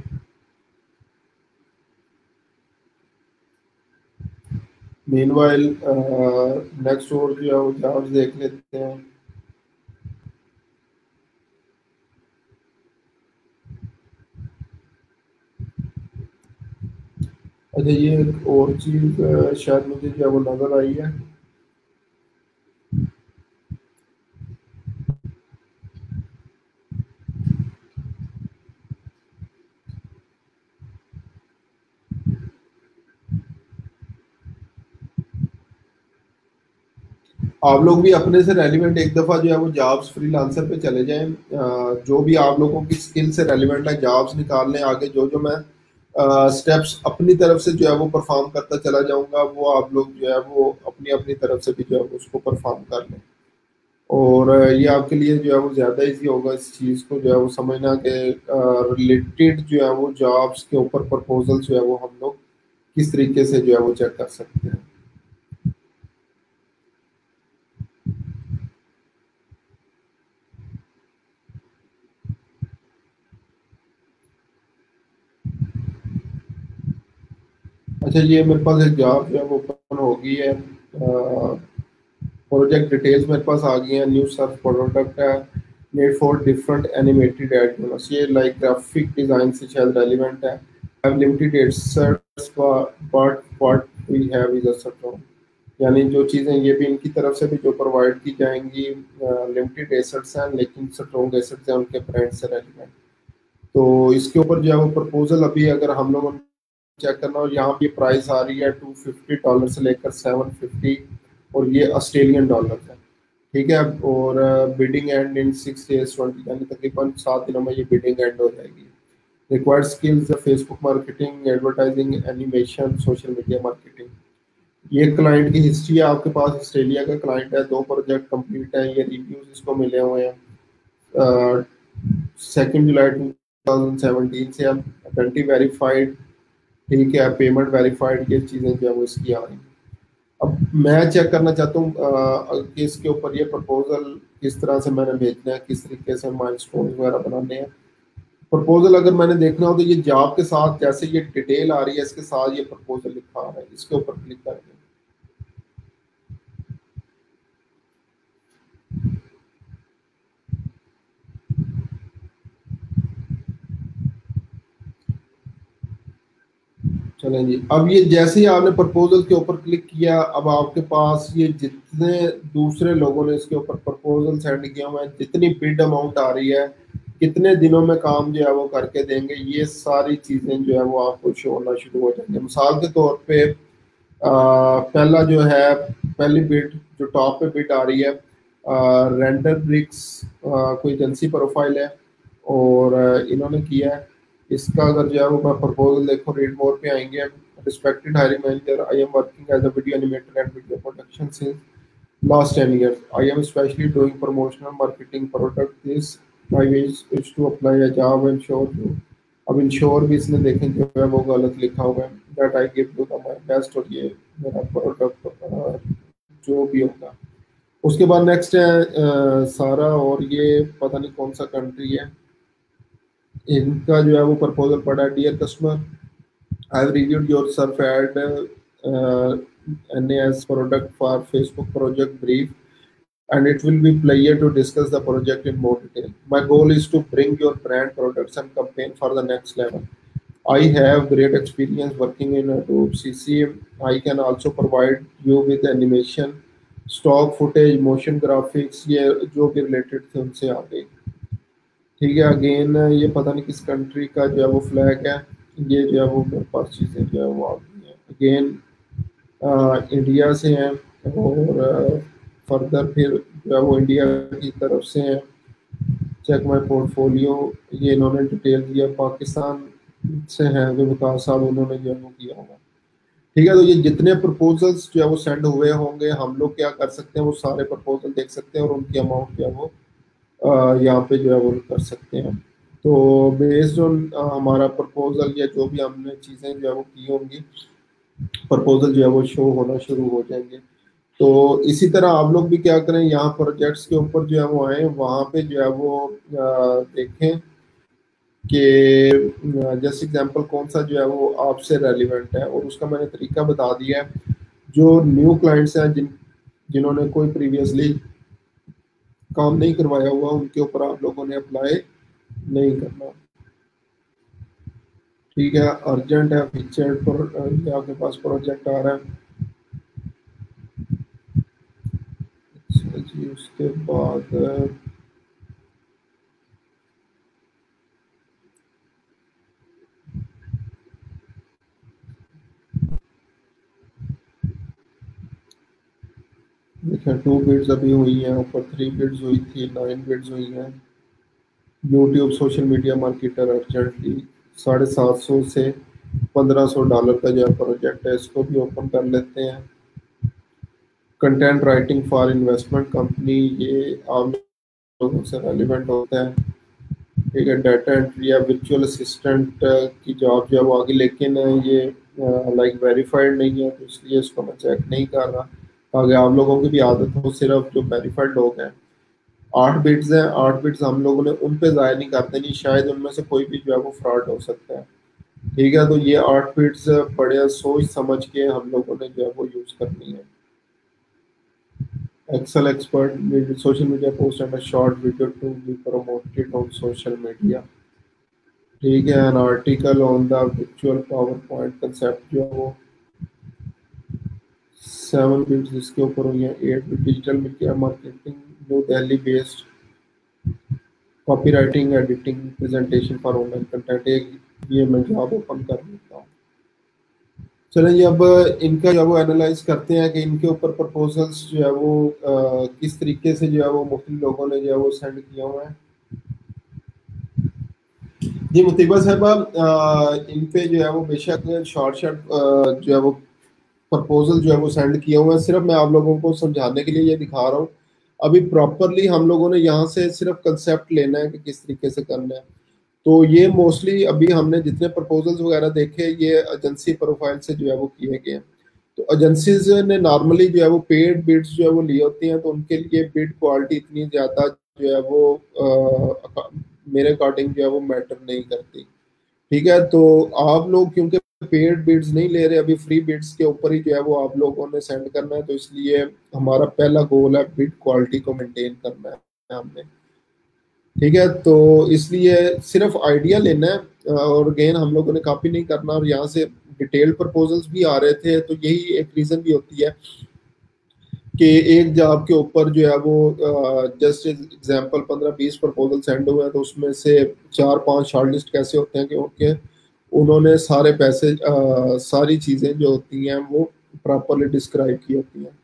मीनवाइल नेक्स्ट और जो है वो जॉब्स देख लेते हैं। अच्छा, ये एक और चीज शायद मुझे जो है वो नजर आई है। आप लोग भी अपने से रेलिवेंट एक दफा जो है वो जॉब्स फ्रीलांसर पे चले जाएं। जो भी आप लोगों की स्किल से रेलिवेंट है जॉब्स निकाल लें आगे। जो जो मैं स्टेप्स अपनी तरफ से जो है वो परफॉर्म करता चला जाऊंगा, वो आप लोग जो है वो अपनी अपनी तरफ से भी जो है उसको परफॉर्म कर लें। और ये आपके लिए जो है वो ज़्यादा इजी होगा इस चीज़ को जो है वो समझना कि रिलेटेड जो है वो जॉब्स के ऊपर प्रपोजल जो है वो हम लोग किस तरीके से जो है वो चेक कर सकते हैं। अच्छा, ये मेरे पास एक जॉब जो है वो ओपन हो गई है। प्रोजेक्ट डिटेल्स मेरे पास आ गई हैं। न्यू सर्च प्रोडक्ट है, made for different animated ad. ये लाइक ग्राफिक डिजाइन से शायद रेलिवेंट है। Have limited assets but what we have is a strong. यानी जो चीज़ें ये भी इनकी तरफ से भी जो प्रोवाइड की जाएंगी, लिमिटेड एसेट्स हैं लेकिन स्ट्रॉन्ग एसेट्स हैं उनके ब्रांड से रेलिवेंट। तो इसके ऊपर जो है वो प्रपोजल अभी अगर हम लोगों ने चेक करना हो, यहाँ पे प्राइस आ रही है $250 से लेकर 750, और ये ऑस्ट्रेलियन डॉलर है। ठीक है। और बिडिंग एंड इन 6 days 20, यानी तकरीबन 7 दिनों में ये बिडिंग एंड हो जाएगी। Required skills Facebook marketing, advertising, animation, social media marketing. ये क्लाइंट की हिस्ट्री है आपके पास। ऑस्ट्रेलिया का क्लाइंट है, 2 प्रोजेक्ट कंप्लीट है, ये रिव्यूज इसको मिले हुए हैं। 2 जुलाई 2017 से हम आइडेंटिटी वेरीफाइड। ठीक है, पेमेंट वेरीफाइड, ये चीज़ें जो है वो इसकी आ रही हैं। अब मैं चेक करना चाहता हूँ कि इसके ऊपर ये प्रपोजल किस तरह से मैंने भेजना है, किस तरीके से माइलस्टोन वगैरह बनाने हैं। प्रपोजल अगर मैंने देखना हो तो ये जॉब के साथ जैसे ये डिटेल आ रही है इसके साथ ये प्रपोजल लिखा आ रहा है, इसके ऊपर क्लिक करके। चलें जी, अब ये जैसे ही आपने प्रपोजल के ऊपर क्लिक किया, अब आपके पास ये जितने दूसरे लोगों ने इसके ऊपर प्रपोजल सेंड किया हुआ है, जितनी बिड अमाउंट आ रही है, कितने दिनों में काम जो है वो करके देंगे, ये सारी चीज़ें जो है वो आपको शो होना शुरू हो जाएंगे। मिसाल के तौर पे पहला जो है, पहली बिड जो टॉप पे बिड आ रही है, रेंडर ब्रिक्स, कोई एजेंसी प्रोफाइल है, और इन्होंने किया है। इसका अगर जो है वो मैं प्रपोजल देखो, रीड मोर पे आएंगे। Respected hiring manager, I am working as a video animator and video production since last 10 years. I am especially doing promotional marketing product. This my wish is to apply a job and show you. अब ensure भी इसने देखें जो है वो गलत लिखा हुआ है, that I give to the my best, और ये मेरा प्रोडक्ट जो भी होगा। उसके बाद नेक्स्ट है सारा, और ये पता नहीं कौन सा कंट्री है। इनका जो है वो प्रपोजल पड़ा है। Dear customer, I have reviewed your surf ad NAS product for Facebook project brief, and it will be pleasure to discuss the project in more detail. My goal is to bring your brand products and campaign for the next level. I have great experience working in Adobe CC. I can also provide you with animation, stock footage, motion graphics, ये जो भी related थे उनसे आ गई। ठीक है, again ये पता नहीं किस कंट्री का जो है वो फ्लैग है। ये जो है वो मेरे पास चीज़ें जो है वो आ गई हैं। अगेन इंडिया से हैं, और फर्दर फिर जो है वो इंडिया की तरफ से हैं। चेक माई पोर्टफोलियो, ये इन्होंने डिटेल दिया। पाकिस्तान से हैं जो विकास साहब, उन्होंने जो है वो किया होगा। ठीक है, तो ये जितने प्रपोजल्स जो है वो सेंड हुए होंगे, हम लोग क्या कर सकते हैं, वो सारे प्रपोजल देख सकते हैं और उनकी अमाउंट जो है वो यहाँ पे जो है वो कर सकते हैं। तो बेस्ड ऑन हमारा प्रपोजल या जो भी हमने चीज़ें जो है वो की होंगी, प्रपोजल जो है वो शो होना शुरू हो जाएंगे। तो इसी तरह आप लोग भी क्या करें, यहाँ प्रोजेक्ट्स के ऊपर जो है वो आए, वहाँ पे जो है वो देखें कि जैसे एग्जांपल कौन सा जो है वो आपसे रेलिवेंट है, और उसका मैंने तरीका बता दिया है। जो न्यू क्लाइंट्स हैं जिन्होंने कोई प्रीवियसली काम नहीं करवाया हुआ, उनके ऊपर आप लोगों ने अप्लाई नहीं करना। ठीक है, अर्जेंट है, फीचर पर ये आपके पास प्रोजेक्ट आ रहा है। अच्छा जी, उसके बाद देखिए 2 बिड्स अभी हुई हैं, ऊपर 3 बिड्स हुई थी, 9 बिड्स हुई हैं। YouTube social media marketer urgently, $750 से $1500 का जो है प्रोजेक्ट है, इसको भी ओपन कर लेते हैं। Content writing for investment company, ये आम लोगों से रेलिवेंट होता है। ठीक है, डाटा एंट्री या वर्चुअल असिस्टेंट की जॉब जो है वो आगे, लेकिन ये लाइक वेरीफाइड नहीं है, तो इसलिए इसको मैं चेक नहीं कर रहा। आगे आप लोगों की भी आदत हो, सिर्फ जो वेरीफाइड लोग हैं। 8 बिट्स हैं, 8 बिट्स हम लोगों ने उन पे ज़ाया नहीं करते, नहीं शायद उनमें से कोई भी जो है वो फ्रॉड हो सकता है। ठीक है, तो ये 8 बिट्स बड़े सोच समझ के हम लोगों ने जो है वो यूज़ करनी है। Excel expert with social media post and a short video to be promoted on social media। ठीक है, an article on the virtual PowerPoint concept जो है वो 7 बिट्स इसके ऊपर हुई है। 8 bit digital media marketing, new Delhi based, copy writing editing presentation for online content. एक ये मैं जॉब ओपन कर लेता हूँ। चलें जी, अब इनका जो है वो एनालाइज करते हैं कि इनके ऊपर प्रपोजल्स जो है वो किस तरीके से जो है वो मुख्तलिफ लोगों ने जो है वो सेंड किया हुआ है। जी मुतीबा साहबा, इन पे जो है वो बेशक शॉर्ट शॉर्ट जो है वो प्रपोजल जो है वो सेंड किया हुआ है। सिर्फ मैं आप लोगों को समझाने के लिए ये दिखा रहा हूँ। अभी प्रॉपरली हम लोगों ने यहाँ से सिर्फ कंसेप्ट लेना है कि किस तरीके से करना है। तो ये मोस्टली अभी हमने जितने प्रपोजल्स वगैरह देखे, ये एजेंसी प्रोफाइल से जो है वो किए गए हैं। तो एजेंसीज ने नॉर्मली जो है वो पेड बिड्स जो है वो ली होती हैं, तो उनके लिए बिड क्वालिटी इतनी ज़्यादा जो है वो मेरे अकॉर्डिंग जो है वो मैटर नहीं करती। ठीक है, तो आप लोग क्योंकि पेड बिड्स नहीं ले रहे, अभी फ्री बिड्स के ऊपर ही जो है वो आप लोगों ने सेंड करना है, तो इसलिए हमारा पहला गोल है बिड क्वालिटी को मेंटेन करना है हमने। ठीक है, तो इसलिए सिर्फ आइडिया लेना है, और अगेन हम लोगों ने कॉपी नहीं करना। और यहाँ से डिटेल प्रपोजल्स भी आ रहे थे, तो यही एक रीज़न भी होती है कि एक जॉब के ऊपर जो है वो जस्ट एग्जांपल 15-20 प्रपोजल सेंड हुए हैं, तो उसमें से 4-5 शॉर्टलिस्ट कैसे होते हैं कि ओके उन्होंने सारे पैसे सारी चीज़ें जो होती हैं वो प्रॉपरली डिस्क्राइब की होती हैं।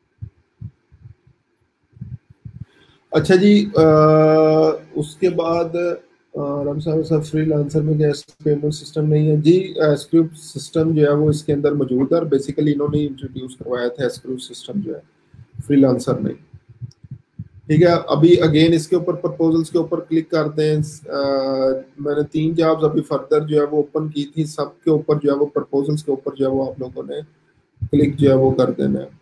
अच्छा जी, उसके बाद राम साहब फ्रीलांसर में क्या पेमेंट सिस्टम नहीं है? जी स्क्रिप्ट सिस्टम जो है वो इसके अंदर मौजूद है, और बेसिकली इन्होंने इंट्रोड्यूस करवाया था स्क्रिप्ट सिस्टम जो है, फ्रीलांसर नहीं। ठीक है, अभी अगेन इसके ऊपर प्रपोजल्स के ऊपर क्लिक करते हैं। मैंने 3 जॉब्स अभी फर्दर जो है वो ओपन की थी, सबके ऊपर जो है वो प्रपोजल्स के ऊपर जो है वो आप लोगों ने क्लिक जो है वो कर देना है।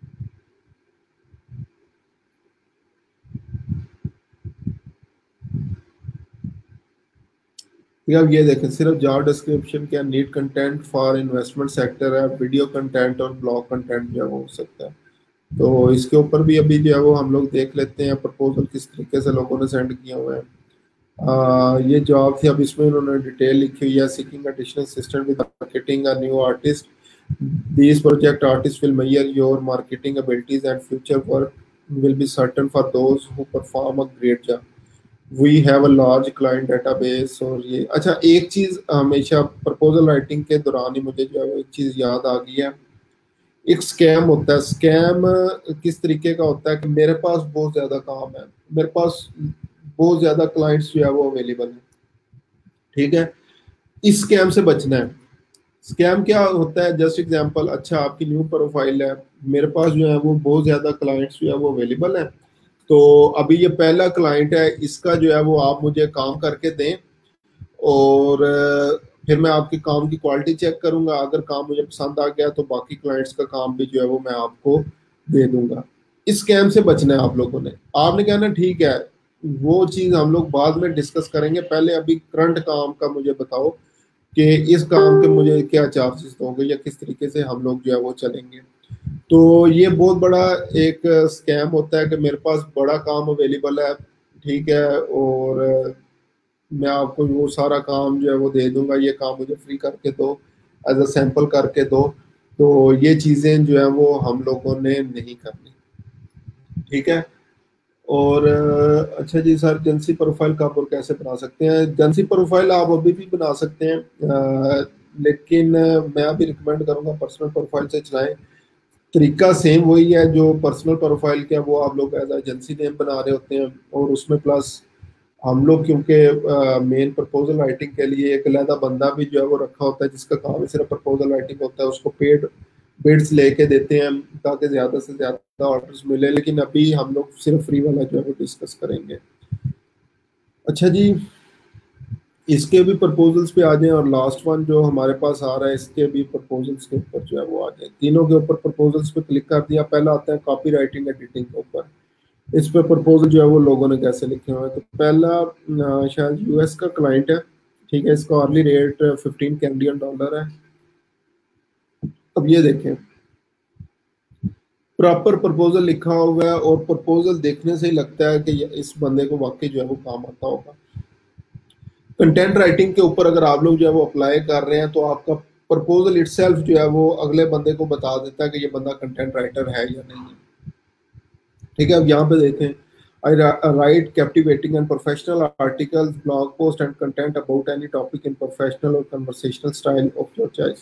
अब ये देखें, सिर्फ जॉब डिस्क्रिप्शन क्या need content for investment sector है, वीडियो कंटेंट और ब्लॉग कंटेंट जो है वो हो सकता है। तो इसके ऊपर भी अभी जो है वो हम लोग देख लेते हैं प्रपोजल किस तरीके से लोगों ने सेंड किए हुए हैं। ये जॉब थी, अब इसमें उन्होंने डिटेल लिखी हुई है। Seeking additional assistant with marketing a new artist, these project artists will measure your marketing abilities and future work will be certain for those who perform a great job. We have a large client database। और ये अच्छा, एक चीज हमेशा proposal writing के दौरान ही मुझे जो है वो एक चीज याद आ गई है। एक स्कैम होता है। स्कैम किस तरीके का होता है कि मेरे पास बहुत ज्यादा काम है, मेरे पास बहुत ज्यादा क्लाइंट्स जो है वो अवेलेबल है। ठीक है, इस स्कैम से बचना है। स्कैम क्या होता है, जस्ट एग्जांपल, अच्छा आपकी न्यू प्रोफाइल है, मेरे पास जो है वो बहुत ज्यादा क्लाइंट्स जो है वो अवेलेबल है, तो अभी ये पहला क्लाइंट है, इसका जो है वो आप मुझे काम करके दें, और फिर मैं आपके काम की क्वालिटी चेक करूंगा। अगर काम मुझे पसंद आ गया तो बाकी क्लाइंट्स का काम भी जो है वो मैं आपको दे दूंगा। इस स्कैम से बचना है आप लोगों ने। आपने कहना ठीक है, वो चीज हम लोग बाद में डिस्कस करेंगे, पहले अभी करंट काम का मुझे बताओ कि इस काम के मुझे क्या चार्जेस दोगे, या किस तरीके से हम लोग जो है वो चलेंगे। तो ये बहुत बड़ा एक स्कैम होता है कि मेरे पास बड़ा काम अवेलेबल है, ठीक है, और मैं आपको वो सारा काम जो है वो दे दूंगा, ये काम मुझे फ्री करके दो, एज अ सैंपल करके दो। तो ये चीज़ें जो है वो हम लोगों ने नहीं करनी। ठीक है, और अच्छा जी सर, एजेंसी प्रोफाइल कब और कैसे बना सकते हैं? एजेंसी प्रोफाइल आप अभी भी बना सकते हैं, लेकिन मैं अभी रिकमेंड करूंगा पर्सनल प्रोफाइल से चलाएं। तरीका सेम वही है जो पर्सनल प्रोफाइल का, वो आप लोग एज एजेंसी नेम बना रहे होते हैं, और उसमें प्लस हम लोग क्योंकि मेन प्रपोजल राइटिंग के लिए एक अलहदा बंदा भी जो है वो रखा होता है जिसका काम है सिर्फ प्रपोजल राइटिंग होता है, उसको पेड बिड्स लेके देते हैं ताकि ज़्यादा से ज़्यादा ऑर्डर्स मिले। लेकिन अभी हम लोग सिर्फ फ्री वाला जो है वो डिस्कस करेंगे। अच्छा जी, इसके भी प्रपोजल्स पे आ जाएं, और लास्ट वन जो हमारे पास आ रहा है इसके भी प्रपोजल्स के ऊपर जो है वो आ जाए। तीनों के ऊपर प्रपोजल्स पे क्लिक कर दिया। पहला आता है कॉपी राइटिंग एडिटिंग के ऊपर। इस पे प्रपोजल जो है वो लोगों ने कैसे लिखे हुए हैं। तो पहला शायद यूएस का क्लाइंट है, ठीक है, इसका अर्ली रेट 15 कैनेडियन डॉलर है। अब ये देखें, प्रॉपर प्रपोजल लिखा हुआ है, और प्रपोजल देखने से ही लगता है कि इस बंदे को वाकई जो है वो काम आता होगा। कंटेंट राइटिंग के ऊपर अगर आप लोग जो है वो अप्लाई कर रहे हैं तो आपका प्रपोजल इटसेल्फ जो है वो अगले बंदे को बता देता है कि ये बंदा कंटेंट राइटर है या नहीं है। ठीक है, अब यहाँ पे देखें, I write captivating and professional articles, blog posts and content about any topic in professional or conversational style of your choice.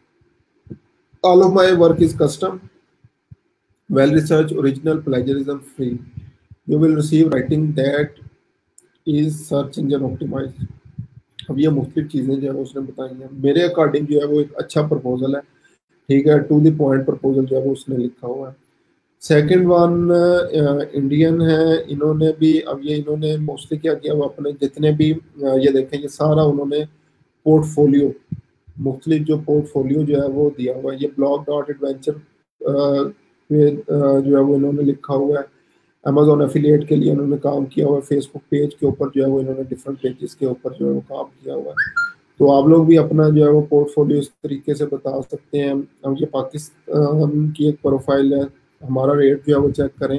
All of my work is custom, well researched, original, plagiarism free. You will receive writing that is search engine optimized. अब ये मुख्तलिफ चीज़ें जो है उसने बताई हैं। मेरे अकॉर्डिंग जो है वो एक अच्छा प्रपोजल है, ठीक है, टू द पॉइंट प्रपोजल जो है वो उसने लिखा हुआ है। सेकंड वन इंडियन है, इन्होंने भी, अब ये इन्होंने मोस्टली क्या किया, वो अपने जितने भी ये देखें, ये सारा उन्होंने पोर्टफोलियो, मुख्तलिफ जो पोर्टफोलियो जो है वो दिया हुआ है। ये ब्लॉग डॉट एडवेंचर जो है वो इन्होंने लिखा हुआ है। अमेजोन एफिलिएट के लिए उन्होंने काम किया हुआ है। फेसबुक पेज के ऊपर जो है वो इन्होंने डिफरेंट पेजेस के ऊपर जो है वो काम किया हुआ है। तो आप लोग भी अपना जो है वो पोर्टफोलियो इस तरीके से बता सकते हैं। अब ये पाकिस्तान की एक प्रोफाइल है, हमारा रेट जो है वो चेक करें,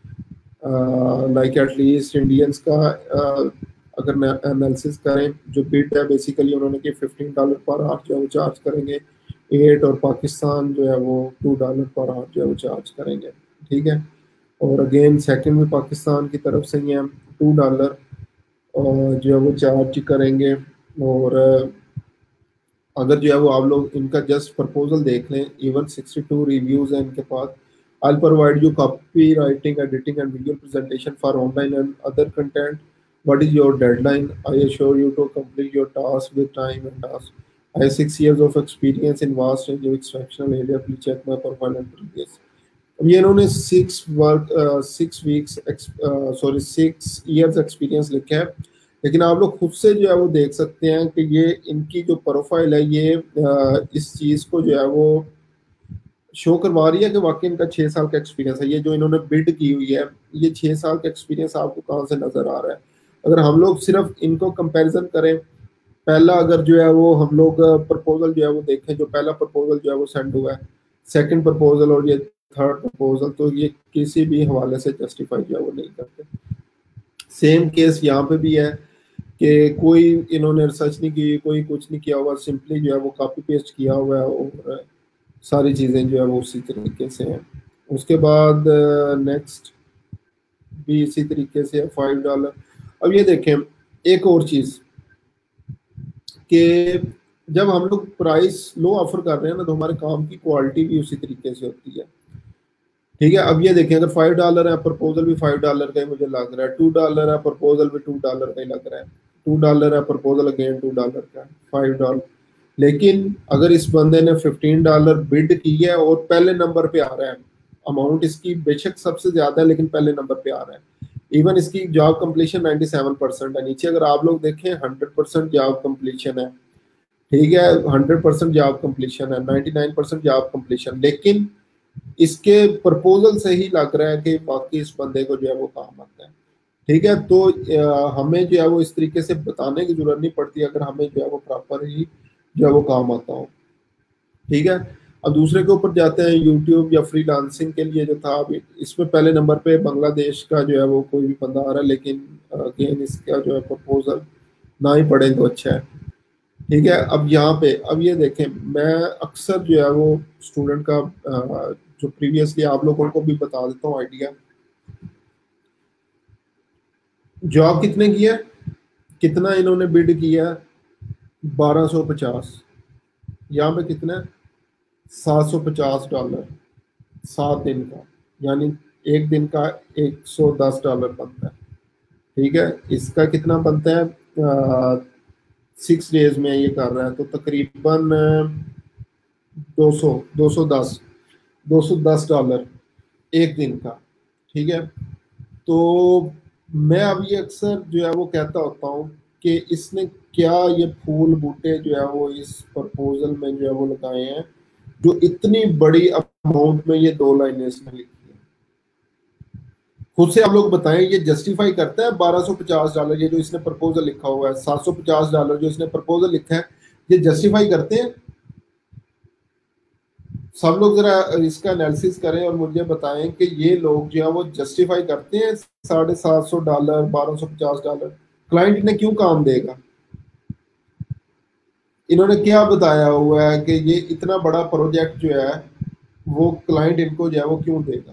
लाइक एटलीस्ट इंडियंस का अगर एनालिसिस करें, जो बिड है बेसिकली उन्होंने कि $15 पर आवर जो है वो चार्ज करेंगे 8, और पाकिस्तान जो है वो $2 पर आवर जो है वो चार्ज करेंगे। ठीक है, और अगेन सेकंड में पाकिस्तान की तरफ से ही है $2 और जो है वो चार्ज करेंगे। और अगर जो है वो आप लोग इनका जस्ट प्रपोजल देख लें, इवन 62 रिव्यूज हैं इनके पास। I'll provide you copywriting, editing, and visual presentation for online and other content. What is your deadline? I assure you to complete your task with time and task. I have 6 years of experience in vast range of exceptional area. Please check my profile and previous. अब ये इन्होंने 6 experience लिखा है, लेकिन आप लोग खुद से जो है वो देख सकते हैं कि ये इनकी जो प्रोफाइल है ये इस चीज़ को जो है वो शो करवा रही है कि वाकई इनका 6 साल का एक्सपीरियंस है। ये जो इन्होंने बिल्ड की हुई है, ये 6 साल का एक्सपीरियंस आपको कहाँ से नजर आ रहा है। अगर हम लोग सिर्फ इनको कंपैरिजन करें, पहला अगर जो है वो हम लोग प्रपोजल जो है वो देखें, जो पहला प्रपोजल जो है वो सेंड हुआ है, सेकंड प्रपोजल और ये थर्ड प्रपोजल, तो ये किसी भी हवाले से जस्टिफाई जो है वो नहीं करते। सेम केस यहाँ पे भी है कि कोई इन्होंने रिसर्च नहीं की, कोई कुछ नहीं किया हुआ, सिंपली जो है वो कॉपी पेस्ट किया हुआ है और सारी चीज़ें जो है वो उसी तरीके से हैं। उसके बाद नेक्स्ट भी इसी तरीके से है $5। अब ये देखें एक और चीज़ कि जब हम लोग प्राइस लो ऑफर कर रहे हैं ना, तो हमारे काम की क्वालिटी भी उसी तरीके से होती है। ठीक है, अब ये देखें, अगर $5 है, प्रपोजल भी $5 का ही मुझे लग रहा है, $2 है, प्रपोजल भी $2 का ही लग रहा है, $2 है, प्रपोजल अगेन $2 का, $5। लेकिन अगर इस बंदे ने $15 बिड की है और पहले नंबर पे आ रहा है, अमाउंट इसकी बेशक सबसे ज्यादा है लेकिन पहले नंबर पे आ रहा है। इवन इसकी जॉब कंप्लीशन 97% है। नीचे अगर आप लोग देखें 100% जॉब कंप्लीशन है, ठीक है, 100% जॉब कंप्लीशन है, 99% जॉब कंप्लीशन, लेकिन इसके प्रपोजल से ही लग रहा है कि बाकी इस बंदे को जो है वो काम आता है। ठीक है, तो हमें जो है वो इस तरीके से बताने की जरूरत नहीं पड़ती अगर हमें जो है वो प्रॉपर ही जो है वो काम आता हो। ठीक है, अब दूसरे के ऊपर जाते हैं, यूट्यूब या फ्रीलांसिंग के लिए जो था, अभी इसमें पहले नंबर पे बांग्लादेश का जो है वो कोई भी बंदा आ रहा है, लेकिन अगेन इसका जो है प्रपोजल ना ही पढ़े तो अच्छा है। ठीक है, अब यहाँ पे अब ये देखें, मैं अक्सर जो है वो स्टूडेंट का जो प्रीवियसली आप लोगों को भी बता देता हूँ आइडिया। जॉब कितने की है, कितना इन्होंने बिड किया, 1250, यहाँ पे कितना है $750। 7 दिन का, यानी एक दिन का $110 बनता है। ठीक है, इसका कितना बनता है, 6 डेज में ये कर रहा है तो तकरीबन 200 210 $210 एक दिन का। ठीक है, तो मैं अब ये अक्सर जो है वो कहता होता हूँ कि इसने क्या ये फूल बूटे जो है वो इस प्रपोजल में जो है वो लगाए हैं, जो इतनी बड़ी अमाउंट में ये 2 लाइनें इसने लिखी है। खुद से आप लोग बताएं, ये जस्टिफाई करता है $1250 ये जो इसने प्रपोजल लिखा हुआ है, $750 जो इसने प्रपोजल लिखा है, ये जस्टिफाई करते हैं? सब लोग जरा इसका एनालिसिस करें और मुझे बताएं कि ये लोग जो है वो जस्टिफाई करते हैं $750 $1250? क्लाइंट इन्हें क्यों काम देगा? इन्होंने क्या बताया हुआ है कि ये इतना बड़ा प्रोजेक्ट जो है वो क्लाइंट इनको जो है वो क्यों देगा?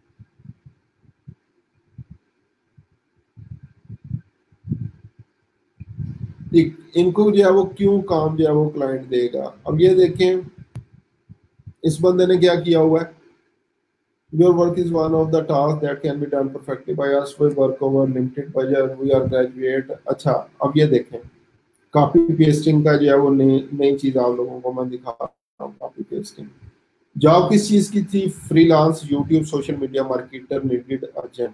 इनको जो है वो क्यों काम जो है वो क्लाइंट देगा? अब ये देखें, इस बंदे ने क्या किया हुआ है, your work is one of the task that can be done perfectly by us, we work over limited budget, we are graduate. अच्छा, अब ये देखें, कॉपी पेस्टिंग का जो है वो नई नई चीज आप लोगों को मैं दिखा रहा हूँ। कॉपी पेस्टिंग जॉब किस चीज की थी? Freelance YouTube social media marketer needed urgent.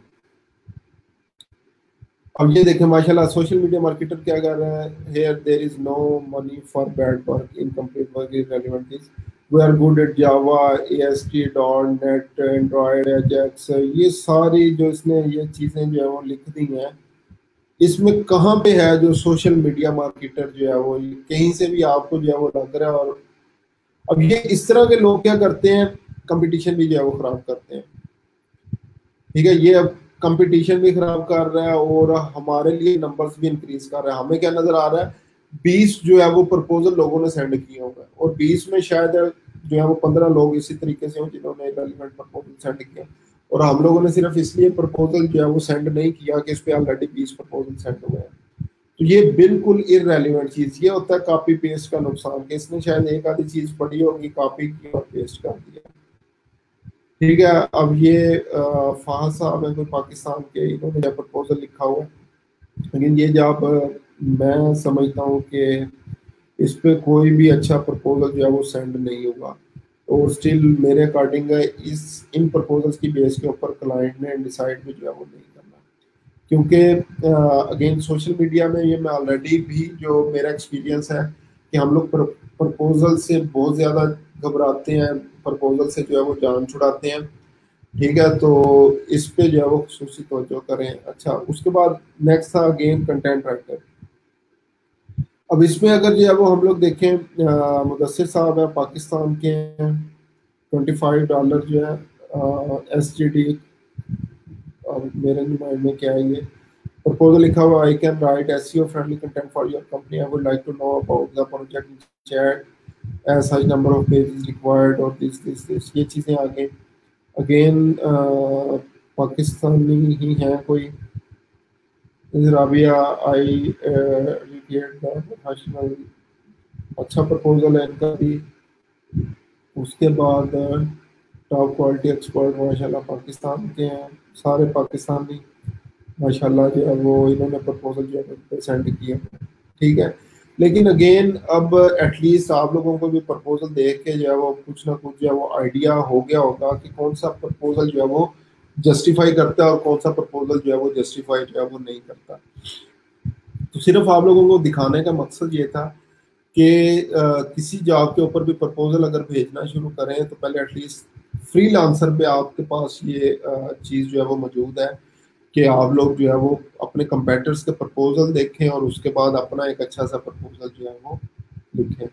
अब ये देखें माशाल्लाह, सोशल मीडिया मार्केटर क्या कर रहा है, here there is no money for bad work, incomplete work is relevant is, we are good at Java ASP dot net Android Ajax. ये सारी जो इसने ये चीजें जो है वो लिख दी हैं, इसमें कहाँ पे है जो सोशल मीडिया मार्केटर जो है वो, कहीं से भी आपको जो है वो लग रहा है? और अब ये इस तरह के लोग क्या करते हैं, कंपटीशन भी जो है वो खराब करते हैं। ठीक है, ये अब कंपटीशन भी खराब कर रहा है और हमारे लिए नंबर्स भी इंक्रीज कर रहा है। हमें क्या नजर आ रहा है, 20 जो है वो प्रपोजल लोगों ने सेंड किए होंगे और 20 में शायद जो है वो 15 लोग इसी तरीके से हो जिन्होंने रेलिवेंट प्रपोजल सेंड किया, और हम लोगों ने सिर्फ इसलिए प्रपोजल जो है वो सेंड नहीं किया कि इस पे ऑलरेडी 20 प्रपोजल सेंड हुए हैं। तो ये बिल्कुल इररेलेवेंट चीज ये होता है कॉपी पेस्ट का नुकसान, कि इसने शायद एक आधी चीज पढ़ी होगी, कॉपी की और पेस्ट कर दिया। ठीक है, अब ये फहद साहब है कोई पाकिस्तान के, इन्होंने जो प्रपोजल लिखा हुआ है, लेकिन ये जब मैं समझता हूँ कि इस पे कोई भी अच्छा प्रपोजल जो है वो सेंड नहीं होगा, और स्टिल मेरे अकॉर्डिंग इस इन प्रपोजल्स की बेस के ऊपर क्लाइंट ने डिसाइड भी जो है वो नहीं करना, क्योंकि अगेन सोशल मीडिया में ये मैं ऑलरेडी भी जो मेरा एक्सपीरियंस है कि हम लोग प्रपोजल से बहुत ज़्यादा घबराते हैं, प्रपोजल से जो है वो जान छुड़ाते हैं। ठीक है, तो इस पे जो है वो खुसूसी तवज्जो करें। अच्छा, उसके बाद नेक्स्ट था अगेन कंटेंट राइटर। अब इसमें अगर जो है वो हम लोग देखें, मुदस्सिर साहब है पाकिस्तान के, $25 जो है SGD, और मेरे माइंड में क्या है, ये प्रपोजल लिखा हुआ, I can write SEO friendly content for your company, I would like to know about the project chat as such number of pages required और दिस ये चीज़ें आ गई। अगेन पाकिस्तानी ही है कोई, Rabia I regret the professional, अच्छा प्रपोजल है इनका भी। उसके बाद टॉप क्वालिटी एक्सपर्ट माशाल्लाह पाकिस्तान के हैं, सारे पाकिस्तानी माशाल्लाह जो है वो इन्होंने प्रपोजल जो है सेंड किया। ठीक है, लेकिन अगेन अब एटलीस्ट आप लोगों को भी प्रपोजल देख के जो है वो कुछ ना कुछ जो है वो आइडिया हो गया होगा कि कौन सा प्रपोजल जो है वो जस्टिफाई करता है और कौन सा प्रपोजल जो है वो जस्टिफाई जो है वो नहीं करता। तो सिर्फ आप लोगों को दिखाने का मकसद ये था कि किसी जॉब के ऊपर भी प्रपोजल अगर भेजना शुरू करें तो पहले एटलीस्ट फ्रीलांसर पे आपके पास ये चीज़ जो है वो मौजूद है कि आप लोग जो है वो अपने कंपेटर्स के प्रपोजल देखें और उसके बाद अपना एक अच्छा सा प्रपोजल जो है वो लिखें।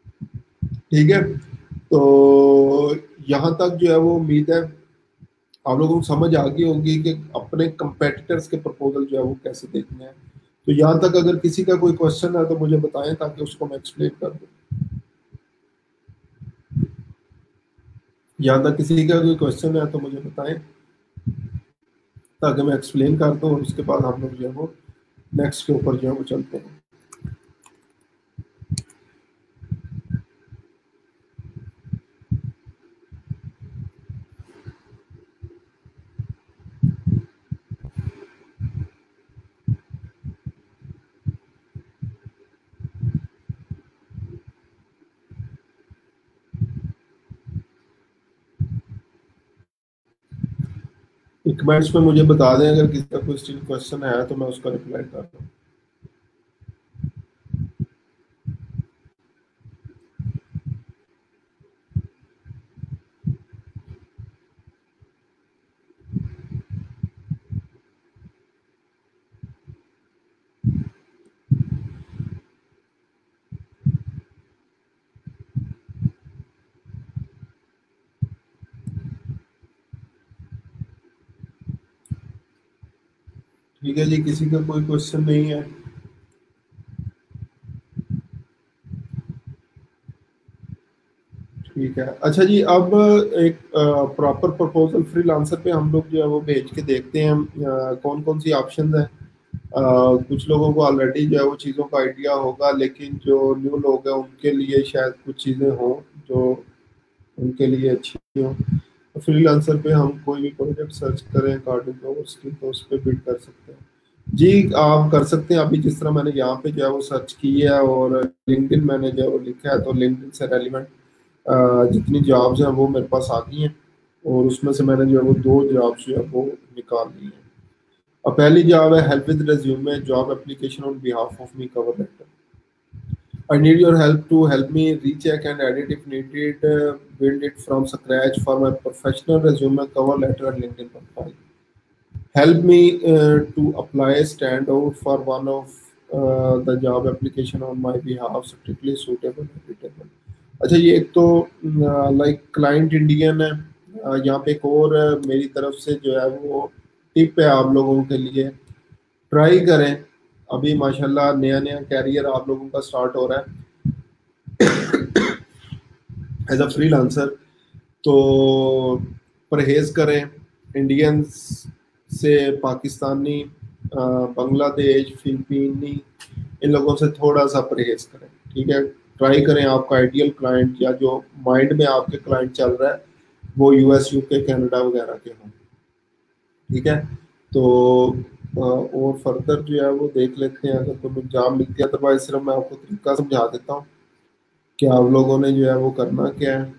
ठीक है, तो यहाँ तक जो है वो उम्मीद है आप लोगों को समझ आ गई होगी कि अपने कंपेटिटर्स के प्रपोजल जो है वो कैसे देखने हैं। तो यहाँ तक अगर किसी का कोई क्वेश्चन है तो मुझे बताएं ताकि उसको मैं एक्सप्लेन कर दूँ। यहाँ तक किसी का कोई क्वेश्चन है तो मुझे बताएं ताकि मैं एक्सप्लेन कर दूँ, और उसके बाद हम लोग जो है वो नेक्स्ट के ऊपर जो है वो चलते हैं। कमेंट्स में मुझे बता दें अगर किसी का कोई स्टिल क्वेश्चन है तो मैं उसका रिप्लाई कर दूँ। ठीक है जी, किसी का कोई क्वेश्चन नहीं है? ठीक है। अच्छा जी, अब एक प्रॉपर प्रपोजल फ्रीलांसर पे हम लोग जो है वो भेज के देखते हैं कौन कौन सी ऑप्शन है। कुछ लोगों को ऑलरेडी जो है वो चीज़ों का आइडिया होगा, लेकिन जो न्यू लोग हैं उनके लिए शायद कुछ चीज़ें हों जो उनके लिए अच्छी हों। तो फ्रीलांसर पे हम कोई भी प्रोजेक्ट सर्च करें अकॉर्डिंग टू उसकी, तो उस पर बिल्ड कर सकते हैं। जी, आप कर सकते हैं। अभी जिस तरह मैंने यहाँ पे जो है वो सर्च की है और लिंक्डइन मैंने जो है वो लिखा है, तो लिंक्डइन से रेलिवेंट जितनी जॉब्स हैं वो मेरे पास आ गई हैं, और उसमें से मैंने जो है वो 2 जॉब्स जो है वो निकाल ली हैं। अब पहली जॉब है help with resume job application on behalf of me cover letter. I need your help to help me recheck and edit if needed, build it from scratch for my professional resume, cover letter, and LinkedIn profile. Help me to apply stand out for one of the job application on my behalf, strictly suitable and readable. अच्छा, ये एक तो like client Indian है। यहाँ पे एक और मेरी तरफ से जो है वो टिप है आप लोगों के लिए, ट्राई करें। अभी माशाल्लाह नया नया कैरियर आप लोगों का स्टार्ट हो रहा है एज अ फ्रीलांसर, तो परहेज करें इंडियंस से, पाकिस्तानी, बांग्लादेश, फिलिपीनी, इन लोगों से थोड़ा सा परहेज करें। ठीक है, ट्राई करें आपका आइडियल क्लाइंट या जो माइंड में आपके क्लाइंट चल रहा है वो यूएस, यूके, कनाडा वगैरह के हों। ठीक है, तो और फर्दर जो है वो देख लेते हैं अगर कोई एग्जाम मिलती है। अदरवाइज सिर्फ मैं आपको तरीका समझा देता हूँ कि आप लोगों ने जो है वो करना क्या है।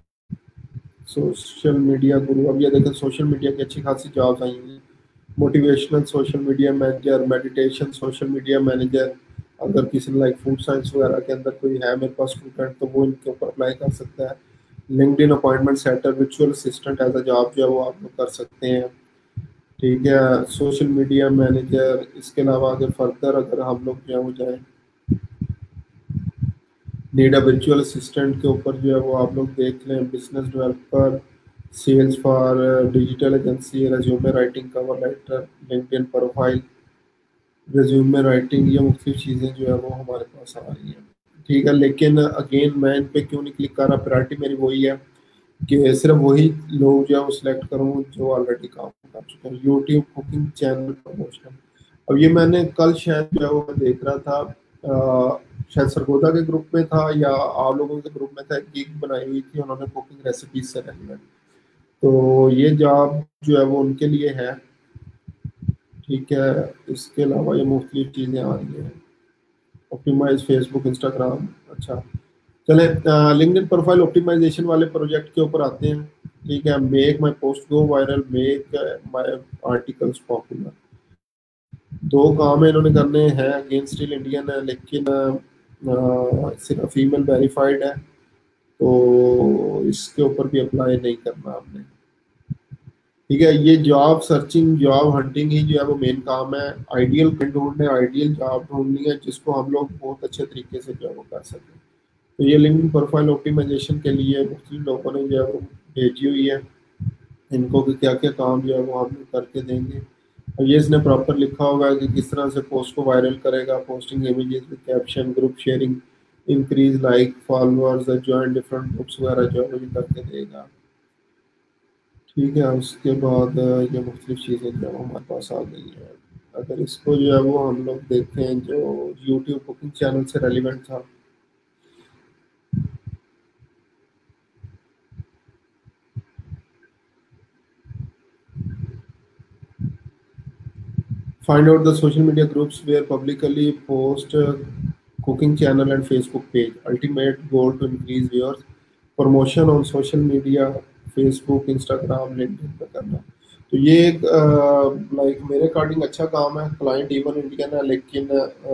सोशल मीडिया गुरु, अब ये देखें सोशल मीडिया की अच्छी खासी जॉब्स आई हैं। Motivational social media manager, meditation social media manager, अगर किसी लाइक फूड साइंस वगैरह के अंदर कोई है मेरे पास स्टूडेंट तो वो इनके ऊपर अप्लाई कर सकता है। LinkedIn appointment setter, virtual assistant as a job जो है वो आप लोग कर सकते हैं। ठीक है, सोशल मीडिया मैनेजर। इसके अलावा आगे फर्दर अगर हम लोग जो है वो जाएँ, नीड अ वर्चुअल असिस्टेंट के ऊपर जो है वो आप लोग देख लें, business developer, sales for digital agency, resume writing, cover letter, LinkedIn profile, resume writing, ये मुख्तलिफ चीज़ें जो है वो हमारे पास आ रही हैं। ठीक है, लेकिन अगेन मैं इन पे क्यों नहीं क्लिक कर रहा, प्रायोरिटी मेरी वही है कि सिर्फ वही लोग जो है वो सिलेक्ट करूँ जो ऑलरेडी काम कर चुके हैं। यूट्यूब कुकिंग चैनल प्रमोशन, अब ये मैंने कल शायद जो है वो मैं देख रहा था, शायद सरगोदा के ग्रुप में था या आप लोगों के ग्रुप में था, एक गिग बनाई हुई थी उन्होंने कुकिंग रेसिपीज से रिलेटेड, तो ये जॉब जो है वो उनके लिए है। ठीक है, इसके अलावा ये मुख्तलिफ चीज़ें आ रही हैं, ऑप्टिमाइज फेसबुक, इंस्टाग्राम। अच्छा, चले लिंक्डइन प्रोफाइल ऑप्टिमाइजेशन वाले प्रोजेक्ट के ऊपर आते हैं। ठीक है, make my post go viral, make my articles popular. 2 काम है इन्होंने करने हैं, अगेन स्टिल इंडियन है लेकिन सिर्फ फीमेल वेरीफाइड है, तो इसके ऊपर भी अप्लाई नहीं करना आपने। ठीक है, ये जॉब सर्चिंग, जॉब हंटिंग ही जो है वो मेन काम है। आइडियल ढूंढने, आइडियल जॉब ढूंढनी है जिसको हम लोग बहुत अच्छे तरीके से जो है वो कर सकें। तो ये लिंक्डइन प्रोफाइल ऑप्टिमाइजेशन के लिए मुख्तलिफ लोगों ने जो है वो भेजी हुई है, इनको कि क्या क्या काम जो है वो हम लोग करके देंगे। और ये इसने प्रॉपर लिखा होगा कि किस तरह से पोस्ट को वायरल करेगा, posting images with caption, group sharing, increase like followers, join different groups वगैरह जो है वो ये करके देगा। ठीक है, उसके बाद ये मुख्तलिफ चीज़ें जो है वो हमारे पास आ गई है। अगर इसको जो है वो हम लोग देखें जो यूट्यूब कुकिंग चैनल से रेलिवेंट था, find out the social media groups where publicly post cooking channel and Facebook page. Ultimate goal to increase viewers. Promotion on social media, Facebook, Instagram, LinkedIn पे करना। तो ये एक लाइक मेरे according अच्छा काम है। क्लाइंट इवन इंडियन है, लेकिन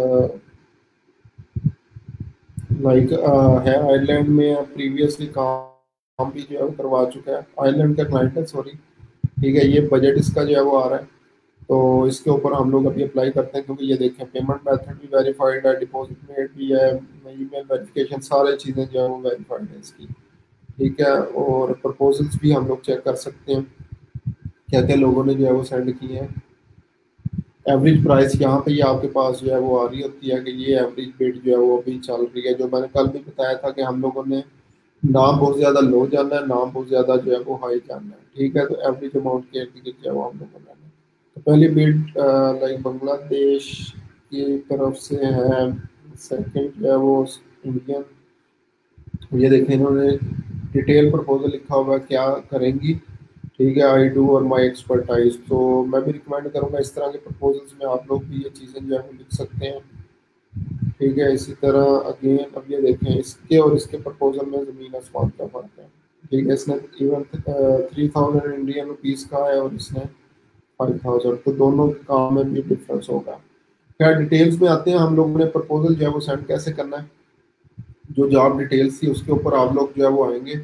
लाइक है आयरलैंड में, प्रीवियसली काम भी जो है वो करवा चुका है, आयरलैंड का क्लाइंट है, सॉरी। ठीक है, ये बजट इसका जो है वो आ रहा है, तो इसके ऊपर हम लोग अभी अप्लाई करते हैं, क्योंकि ये देखें पेमेंट मेथड भी वेरीफाइड है, डिपॉजिट मेड भी है, ईमेल वेरिफिकेशन, सारी चीज़ें जो है वो वेरीफाइड है इसकी। ठीक है, और प्रपोजल्स भी हम लोग चेक कर सकते हैं क्या क्या लोगों ने जो है वो सेंड किए हैं। एवरेज प्राइस यहाँ पे ये आपके पास जो है वो आ रही होती है कि ये एवरेज बिड जो है वो अभी चल रही है। जो मैंने कल भी बताया था कि हम लोगों ने नाम बहुत ज़्यादा लो जाना है, नाम बहुत ज़्यादा जो है वो हाई जाना है। ठीक है, तो एवरेज अमाउंट के इर्द गिर्द जो है वो हम लोग को लेना है। तो पहली बिड लाइक बांग्लादेश की तरफ से है, सेकंड जो है वो इंडियन। ये देखें इन्होंने डिटेल प्रपोजल लिखा हुआ है क्या करेंगी। ठीक है, आई डू और माई एक्सपर्टाइज। तो मैं भी रिकमेंड करूँगा इस तरह के प्रपोजल्स में आप लोग भी ये चीज़ें जो है वो लिख सकते हैं। ठीक है, इसी तरह अगेन अब ये देखें इसके और इसके प्रपोजल में ज़मीन आसमान का फर्क है। ठीक है, इसने इवन 3000 इंडियन रुपीज़ का है और इसने 5000, तो दोनों के काम में भी डिफरेंस होगा। खैर डिटेल्स में आते हैं, हम लोगों ने प्रपोजल जो है वो सेंड कैसे करना है। जो जॉब डिटेल्स थी उसके ऊपर आप लोग जो है वो आएंगे,